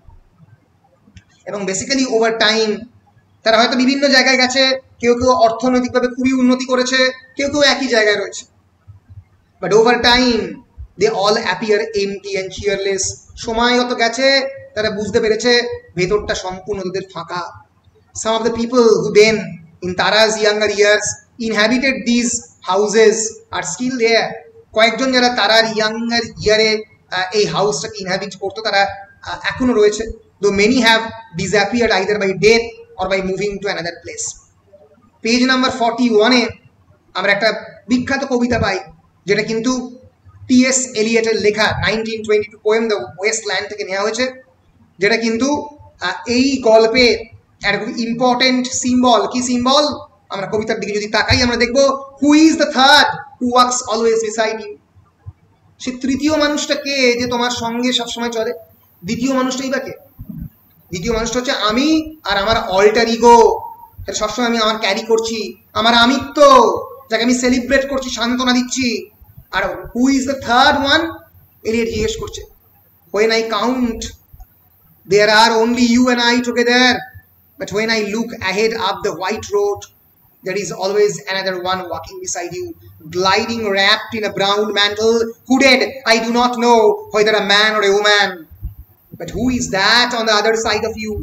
এবং বেসিক্যালি ওভার টাইম তারা হয়তো বিভিন্ন জায়গায় গেছে, কেউ কেউ অর্থনৈতিকভাবে খুবই উন্নতি করেছে, কেউ কেউ একই জায়গায় রয়েছে, but over time they all appear empty and cheerless. সময় যত গেছে তারা বুঝতে পেরেছে ভেতরটা সম্পূর্ণ তাদের ফাঁকা। Some of the people who then in Tara's younger years inhabited these houses are still there. কয়েকজন যারা তারার ইয়াঙ্গার ইয়ারে এই হাউসটাকে ইনহ্যাবিট করতো, তারা এখনো রয়েছে, though many have disappeared either by death or by moving to another place. Page number forty-one এ আমরা একটা বিখ্যাত কবিতা পাই, যেটা কিন্তু টি এস এলিয়টের লেখা nineteen twenty two poem the waste land থেকে নেওয়া হয়েছে, যেটা কিন্তু এই গল্পে একটা খুব ইম্পর্টেন্ট সিম্বল। কি সিম্বল? আমরা কবিতার দিকে যদি তাকাই আমরা দেখবো who is the third who walks always beside you. সে তৃতীয় মানুষটা কে যে তোমার সঙ্গে সবসময় চলে? দ্বিতীয় মানুষটাই বা কে? দ্বিতীয় মানুষটা হচ্ছে আমি আর আমার অল্টার ইগো, এটা সবসময় আমি আমার ক্যারি করছি, আমার আমিত্ব, যাকে আমি সেলিব্রেট করছি, সান্ত্বনা দিচ্ছি। আর who is the third one? Eliot জিজ্ঞেস করছে। when I count there are only you and I together, but when I look ahead up the white road there is always another one walking beside you, gliding wrapped in a brown mantle, hooded I do not know whether a man or a woman, but who is that on the other side of you?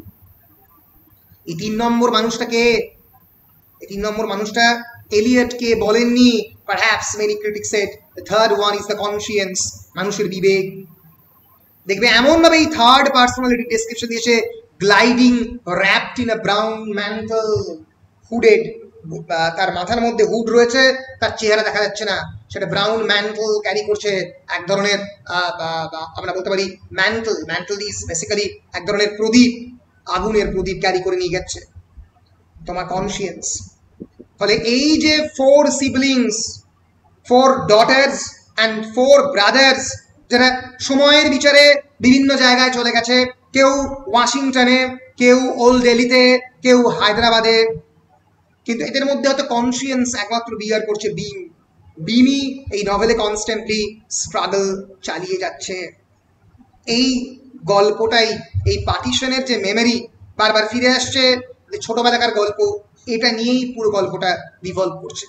এই তিন নম্বর মানুষটা কে? এই তিন নম্বর মানুষটা Elliot কে বলেননি। Perhaps many critics said the third one is the conscience, মানুষের বিবেক। দেখবে এমন ভাবে এই থার্ড পার্সোনালিটি ডেসক্রিপশন দিয়েছে, gliding wrapped in a brown mantle, hooded, তার মাথার মধ্যে হুড রয়েছে, তার চেহারা দেখা যাচ্ছে না, সেটা ব্রাউন ম্যান্টল ক্যারি করছে, এক ধরনের আমরা বলতে পারি ম্যান্টল ম্যান্টল ইজ বেসিক্যালি এক ধরনের প্রদীপ, আগুনের প্রদীপ ক্যারি করে নিয়ে যাচ্ছে তোমার কনসিয়েন্স। ফলে এই যে four siblings, four daughters and four brothers, যারা সময়ের বিচারে বিভিন্ন জায়গায় চলে গেছে, কেউ ওয়াশিংটনে, কেউ ওল্ড দিল্লিতে, কেউ হায়দ্রাবাদে, কিন্তু এদের মধ্যে হয়তো কনসিয়েন্স একমাত্র বিয়ার করছে বিম। বিমই এই নভেলে কনস্ট্যান্টলি স্ট্রাগল চালিয়ে যাচ্ছে। এই গল্পটাই, এই পার্টিশনের যে মেমোরি বারবার ফিরে আসছে, ছোটবেলাকার গল্প, এটা নিয়েই পুরো গল্পটা রিভলভ করছে।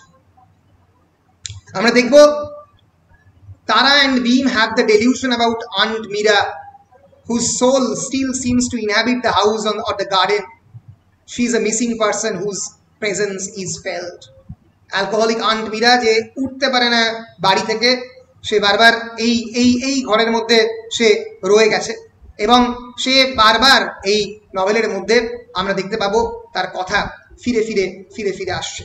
আমরা দেখব Tara and Beam have the delusion about Aunt Mira, whose soul still seems to inhabit the house on, or the garden. She is a missing person whose presence is felt. Alcoholic Aunt Mira যে উঠতে পারে না বাড়ি থেকে, সে বারবার এই এই এই ঘরের মধ্যে সে রয়ে গেছে, এবং সে বারবার এই নভেলের মধ্যে আমরা দেখতে পাবো তার কথা ফিরে ফিরে ফিরে ফিরে আসছে।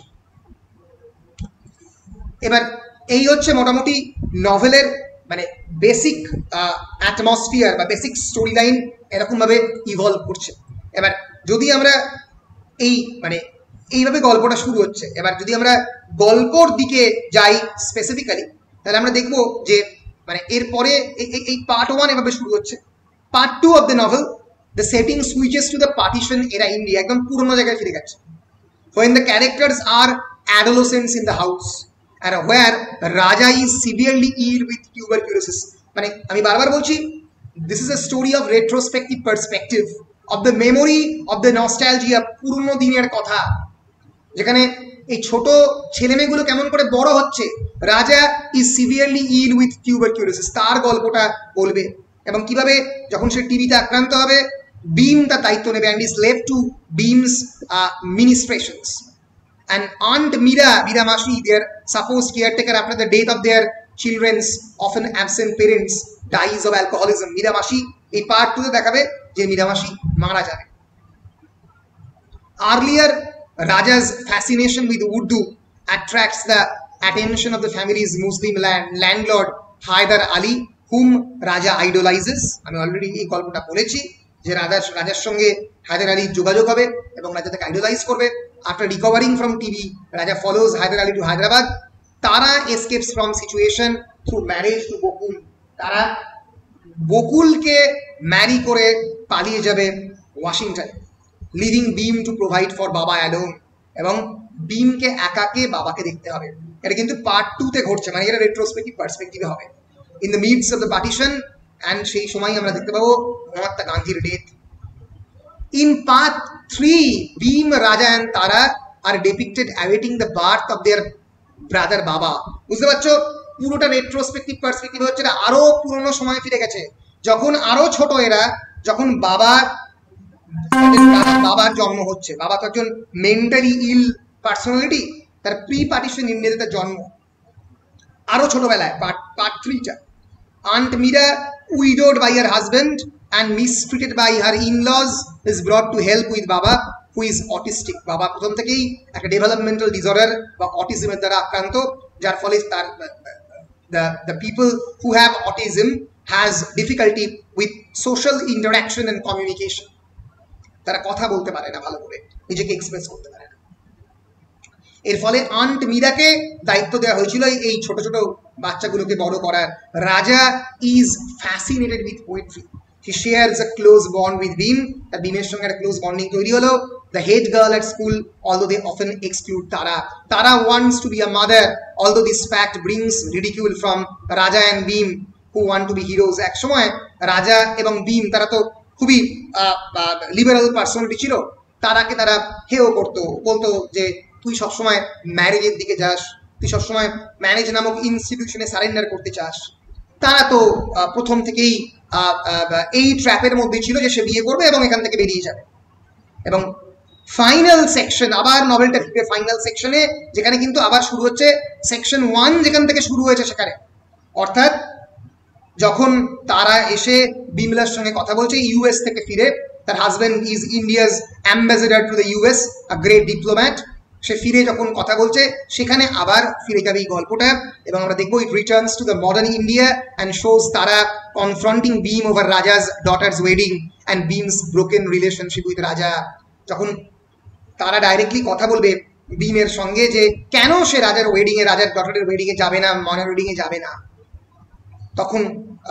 এবার এই হচ্ছে মোটামুটি নভেলের মানে বেসিক অ্যাটমসফিয়ার বা বেসিক স্টোরি লাইন এরকমভাবে ইভলভ করছে। এবার যদি আমরা এই মানে এইভাবে গল্পটা শুরু হচ্ছে, এবার যদি আমরা গল্পর দিকে যাই স্পেসিফিক্যালি, তাহলে আমরা দেখব যে মানে এরপরে এই পার্ট ওয়ান এভাবে শুরু হচ্ছে। Part two of the novel, the setting switches to the partition era India, একদম পুরনো জায়গায় ফিরে গেছে। when the characters are adolescents in the house and where Raja is severely ill with tuberculosis, মানে আমি বারবার বলছি, this is a story of retrospective perspective, of the memory, of the nostalgia, পুরনো দিনের কথা, যেখানে এই ছোট ছেলেমেয়েগুলো কেমন করে বড় হচ্ছে। Raja is severely ill with tuberculosis, তার গল্পটা বলবে, এবং কিভাবে যখন সে টিবিতে আক্রান্ত হবে বিম তার দায়িত্ব নেবে, and is left to Beam's uh, ministrations. And Aunt Mira, Mira Mashi, their supposed caretaker after the death of their children's often absent parents, dies of alcoholism. Mira Mashi এই পার্ট টু তে দেখাবে যে Mira Mashi মারা যাবে। Earlier, Raja's fascination with Urdu attracts the attention of the family's Muslim land, landlord Haidar Ali, whom Raja idolizes. আমি already এই গল্পটা বলেছি যে রাজার রাজার সঙ্গে হায়দার আলীর যোগাযোগ হবে এবং রাজা তাকে আইডলাইজ করবে। After recovering from TB, Raja follows Haidar Ali to Hyderabad. Tara escapes from situation through marriage to Bakul, Tara বকুলকে ম্যারি করে পালিয়ে যাবে Washington, leaving Bhim to provide for Baba alone, এবং বিমকে একাকে বাবাকে দেখতে হবে। এটা কিন্তু পার্ট টু তে ঘটছে, মানে এটা রেট্রোস্পেক্টিভ পার্সপেক্টিভে হবে। In the midst of the partition, and সেই সময় আমরা দেখতে পাবো মহাত্মা গান্ধীর death. In part three, Beam, Raja and Tara are depicted awaiting the birth of their brother Baba. বুঝতে পারছো, পুরোটা রেট্রোস্পেক্টিভ পার্সপেক্টিভ হচ্ছে, আরো পুরনো সময় ফিরে গেছে, যখন আরো ছোট এরা, যখন বাবার বাবার জন্ম হচ্ছে। বাবা তো একজন মেন্টালি ইল পার্সোনালিটি, তার প্রি পার্টিশন ইন্ডিয়াতে তার জন্ম, আরো ছোটবেলায়। পার্ট পার্ট থ্রিটা, Aunt Mira, widowed by her husband and mistreated by her in-laws, is brought to help with Baba, who is autistic. বাবা প্রথম থেকেই একটা ডেভেলপমেন্টাল ডিসঅর্ডার বা অটিজমের দ্বারা আক্রান্ত, যার ফলে তার the the people who have autism has difficulty with social interaction and communication. তারা কথা বলতে পারে না ভালো করে, নিজেকে এক্সপ্রেস করতে পারে না। এর ফলে আন্ট মীরাকে দায়িত্ব দেওয়া হয়েছিল এই ছোট ছোট বাচ্চাগুলোকে বড় করার। Raja is fascinated with poetry, he shares a close bond with Bhim, তার ভীমের সঙ্গে একটা ক্লোজ বন্ডিং তৈরি হলো। The head girl at school, although they often exclude Tara. Tara wants to be a mother, although this fact brings ridicule from Raja and Bhim, who want to be heroes. এক সময় রাজা এবং ভীম তারা তো খুবই liberal personality ছিল, তারাকে তারা হেও করতো, বলতো যে তুই সবসময় ম্যারেজের দিকে যাস, তুই সবসময় ম্যারেজ নামক ইনস্টিটিউশনে সারেন্ডার করতে চাস। তারা তো প্রথম থেকেই এই ট্র্যাপের মধ্যে ছিল যে সে বিয়ে করবে এবং এখান থেকে বেরিয়ে যাবে। এবং ফাইনাল সেকশন, আবার নভেলটা ফিরে ফাইনাল সেকশনে, যেখানে কিন্তু আবার শুরু হচ্ছে সেকশন ওয়ান যেখান থেকে শুরু হয়েছে সেখানে। অর্থাৎ যখন তারা এসে বিমলার সঙ্গে কথা বলছে, ইউএস থেকে ফিরে, তার husband is India's ambassador to the US, a great diplomat, সে ফিরে যখন কথা বলছে সেখানে আবার ফিরে যাবে এই গল্পটা। এবং আমরা দেখবো it returns to the modern India and shows Tara confronting Bhim over Raja's daughter's wedding and Bhim's broken relationship with Raja. যখন তারা ডাইরেক্টলি কথা বলবে ভীমের সঙ্গে যে কেন সে রাজার ওয়েডিংয়ে, রাজার ডটারের ওয়েডিংয়ে যাবে না, মনের ওয়েডিংয়ে যাবে না, তখন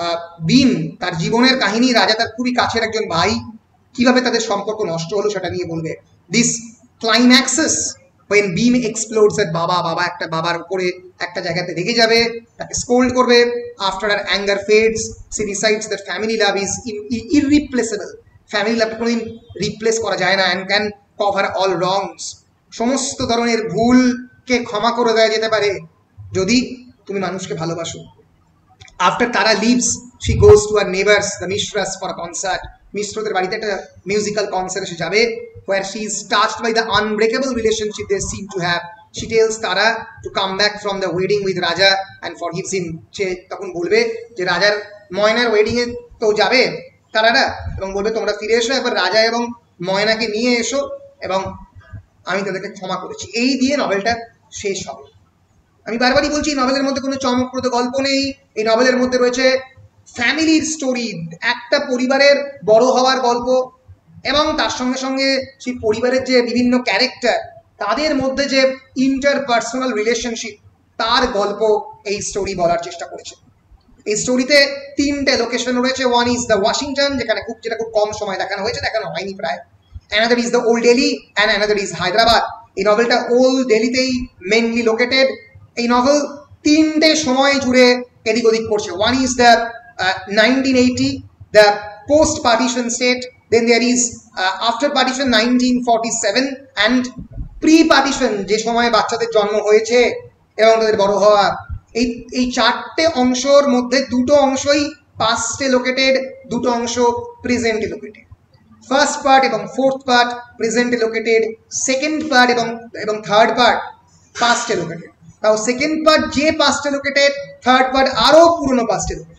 ভীম তার জীবনের কাহিনী, রাজা তার খুবই কাছের একজন ভাই, কিভাবে তাদের সম্পর্ক নষ্ট হলো সেটা নিয়ে বলবে। This climaxes when Bhim explodes that বাবা বাবা একটা বাবার উপরে একটা জায়গাতে রেগে যাবে, তাকে স্কোল্ড করবে। after her anger fades she decides that family love is irreplaceable, family love কোনোদিন রিপ্লেস করা যায় না, and can cover all wrongs, সমস্ত ধরনের ভুলকে ক্ষমা করে দেওয়া যেতে পারে যদি তুমি মানুষকে ভালোবাসো। after Tara leaves she goes to her neighbors the Mishras for a concert, মিশ্রদের বাড়িতে একটা মিউজিক্যাল কনসার্ট এসে যাবে, where she is touched by the unbreakable relationship they seem to have. She tells Tara to come back from the wedding with Raja and forgives him. সে তখন বলবে যে রাজার ময়নার wedding এ তো যাবে তারারা, এবং বলবে তোমরা ফিরে এসো, এবার রাজা এবং ময়নাকে নিয়ে এসো এবং আমি তাদেরকে ক্ষমা করেছি। এই দিয়ে নভেলটা শেষ হবে। আমি বারবারই বলছি এই নভেলের মধ্যে কোনো চমকপ্রদ গল্প নেই, এই নভেলের মধ্যে রয়েছে ফ্যামিলির স্টোরি, একটা পরিবারের বড় হওয়ার গল্প, এবং তার সঙ্গে সঙ্গে সেই পরিবারের যে বিভিন্ন ক্যারেক্টার তাদের মধ্যে যে ইন্টারপার্সোনাল রিলেশনশিপ তার গল্প এই স্টোরি বলার চেষ্টা করেছে। এই স্টোরিতে তিনটে লোকেশন রয়েছে। ওয়ান ইজ দ্য ওয়াশিংটন, যেখানে খুব যেটা খুব কম সময় দেখানো হয়েছে, দেখানো হয়নি প্রায়। Another is the old Delhi and another is Hyderabad. এই নভেলটা ওল্ড দিল্লিতেই মেনলি লোকেটেড। এই নভেল তিনটে সময় জুড়ে এদিক ওদিক করছে। One is the nineteen eighty, the post partition state, then there is uh, after partition nineteen forty-seven and pre-partition, যে সময় বাচ্চাদের জন্ম হয়েছে এবং তাদের বড় হওয়া। এই এই চারটে অংশের মধ্যে দুটো অংশই পাস্টে লোকেটেড, দুটো অংশ প্রেজেন্টে লোকেটেড। ফার্স্ট পার্ট এবং ফোর্থ পার্ট প্রেজেন্টে লোকেটেড, সেকেন্ড পার্ট এবং এবং থার্ড পার্ট পাস্টে লোকেটেড। তাও সেকেন্ড পার্ট যে পাস্টে লোকেটেড, থার্ড পার্ট আরও পুরনো পাস্টে লোকেটেড।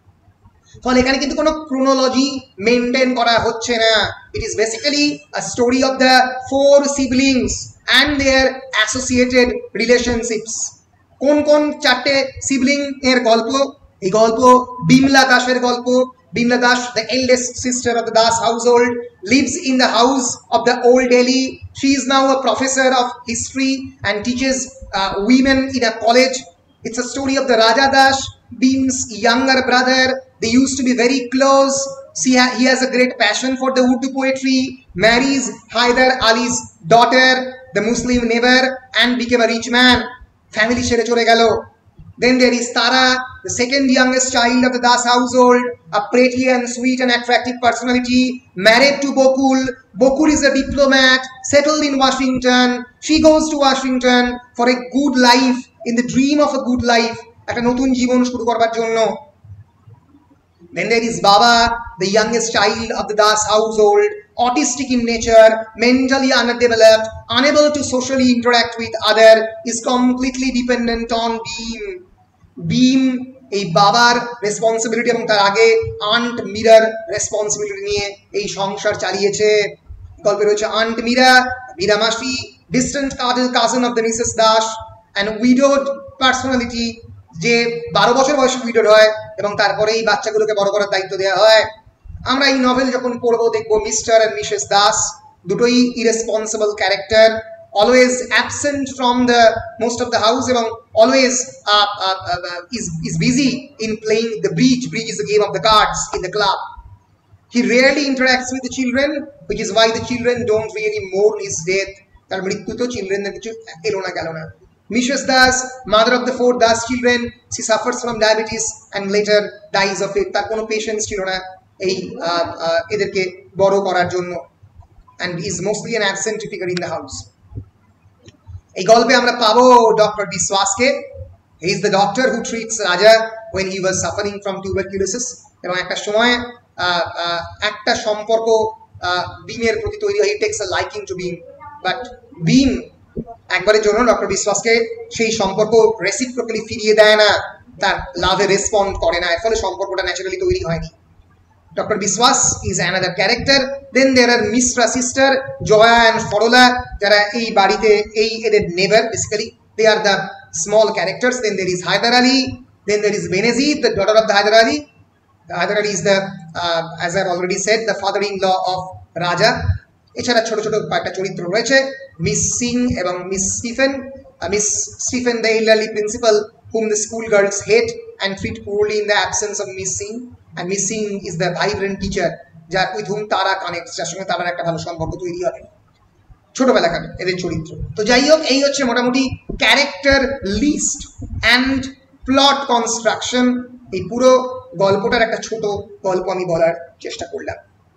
ফলে এখানে কিন্তু কোনো ক্রোনোলজি মেনটেন করা হচ্ছে না। It is basically a story of the four siblings and their associated relationships. কোন কোন চারটে সিবলিং এর গল্প? এই গল্প বিমলা দাসের গল্প। Bimala Das, the eldest sister of the Das household, lives in the house of the old Delhi. She is now a professor of history and teaches uh, women in a college. It's a story of the Raja Das, Bhim's younger brother. They used to be very close. See, he has a great passion for the Urdu poetry, marries Hyder Ali's daughter, the Muslim neighbor, and became a rich man. Family ছেড়ে চলে গেল। Then there is Tara, the second youngest child of the Das household, a pretty and sweet and attractive personality, married to Bokul. Bokul is a diplomat, settled in Washington. She goes to Washington for a good life, in the dream of a good life, একটা নতুন জীবন শুরু করবার জন্য। Then there is Baba, the youngest child of the Das household, autistic in nature, mentally underdeveloped, unable to socially interact with others, is completely dependent on Bhim. Bhim এই বাবার responsibility এবং তার আগে আন্ট মীরার রেসপন্সিবিলিটি নিয়ে এই সংসার চালিয়েছে। গল্পে রয়েছে আন্ট মীরা, মীরা মাসি, distant cousin of the Missus Das, and widowed personality যে বারো বছর বয়সে উইডোড হয় এবং তারপরে এই বাচ্চাগুলোকে বড় করার দায়িত্ব দেওয়া হয়। আমরা এই নভেল যখন পড়বো দেখবো মিস্টার অ্যান্ড মিসেস দাস দুটোই irresponsible character, always absent from the most of the house এবং always is is busy in playing the bridge. Bridge is a game of the cards in the club. He rarely interacts with the children, which is why the children don't really mourn his death. তার মৃত্যু তো চিলড্রেনদের কিছু এলো না গেল না। Missus Das, mother of the four Das children, she suffers from diabetes and later dies of it. তার কোনো পেশেন্স ছিল না এই এদেরকে বড় করার জন্য, and is mostly an absent figure in the house. এই গল্পে আমরা পাবো ডক্টর বিশ্বাসকে। He is the doctor who treats Raja when he was suffering from tuberculosis. এবং একটা সময় একটা সম্পর্ক বিমের প্রতি তৈরি হয়, he takes a liking to Beam, but Beam একবারের জন্য ডক্টর বিশ্বাসকে সেই সম্পর্ক রেসিপ্রোকালি ফিরিয়ে দেয় না, তার লাভে রেসপন্ড করে না, এর ফলে সম্পর্কটা ন্যাচারালি তৈরি হয়নি। Doctor Biswas is another character. Then there are Mishra sister Jaya and ফরোলা, যারা এই বাড়িতে এই এদের neighbour basically, they are the small characters. Then there is Haider Ali, then there is Benazir, the daughter of the Haider Ali. Haider Ali is the as I already said the father in law of Raja. এছাড়া ছোট ছোট কয়েকটা চরিত্র রয়েছে, মিস সিং এবং Miss Stephen. Miss Stephen the elderly principal whom the school girls hate and treat poorly in the absence of Miss Singh, and Miss Singh is the vibrant teacher যার with whom Tara connects, যার সঙ্গে তারার একটা ভালো সম্পর্ক তৈরি হয় ছোটবেলাকার এদের চরিত্র। তো যাই হোক, এই হচ্ছে মোটামুটি character list and plot construction. এই পুরো গল্পটার একটা ছোট গল্প আমি বলার চেষ্টা করলাম।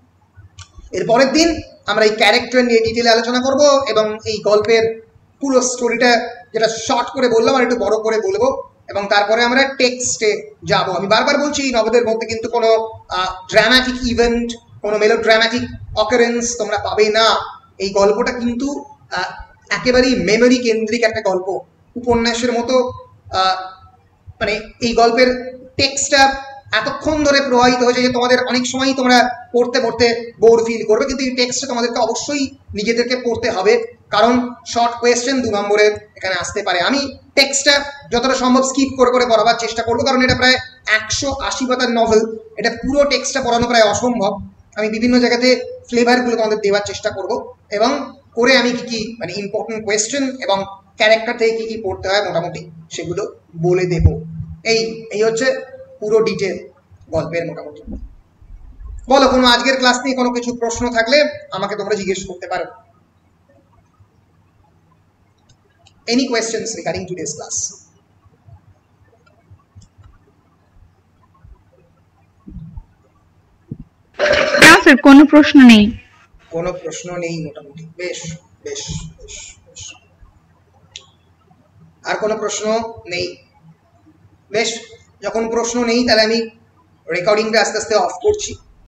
এর পরের দিন আমরা এই ক্যারেক্টার নিয়ে ডিটেলে আলোচনা করব এবং এই গল্পের পুরো স্টোরিটা যেটা শর্ট করে বললাম আর একটু বড় করে বলবো, এবং তারপরে আমরা টেক্সটে যাব। আমি বারবার বলছি এই নভেলের মধ্যে কিন্তু কোনো ড্রামাটিক ইভেন্ট, কোনো মেলো ড্রামাটিক অকারেন্স তোমরা পাবে না। এই গল্পটা কিন্তু একেবারেই মেমোরি কেন্দ্রিক একটা গল্প, উপন্যাসের মতো। মানে এই গল্পের টেক্সটটা এতক্ষণ ধরে প্রবাহিত হয়েছে যে তোমাদের অনেক সময়ই তোমরা পড়তে পড়তে বোর ফিল করবে, কিন্তু এই টেক্সটটা তোমাদেরকে অবশ্যই নিজেদেরকে পড়তে হবে, কারণ শর্ট কোয়েশ্চেন দু নম্বরের এখানে আসতে পারে। আমি টেক্সটটা যতটা সম্ভব স্কিপ করে করে পড়াবার চেষ্টা করবো, কারণ এটা প্রায় একশো আশি পাতার নভেল, এটা পুরো টেক্সটটা পড়ানো প্রায় অসম্ভব। আমি বিভিন্ন জায়গাতে ফ্লেভারগুলো তোমাদের দেওয়ার চেষ্টা করব এবং করে আমি কি কি মানে ইম্পর্টেন্ট কোয়েশ্চেন এবং ক্যারেক্টার থেকে কি কি পড়তে হয় মোটামুটি সেগুলো বলে দেব। এই এই হচ্ছে পুরো ডিটেল গল্পের মোটামুটি। বলো, কোনো আজকের ক্লাস নিয়ে কোনো কিছু প্রশ্ন থাকলে আমাকে তোমরা জিজ্ঞেস করতে পারো। Any questions regarding today's class? না স্যার, কোনো প্রশ্ন নেই। কোনো প্রশ্ন নেই মোটামুটি, বেশ বেশ বেশ বেশ। আর কোনো প্রশ্ন নেই? বেশ, যখন প্রশ্ন নেই তাহলে আমি রেকর্ডিংটা আস্তে আস্তে অফ করছি।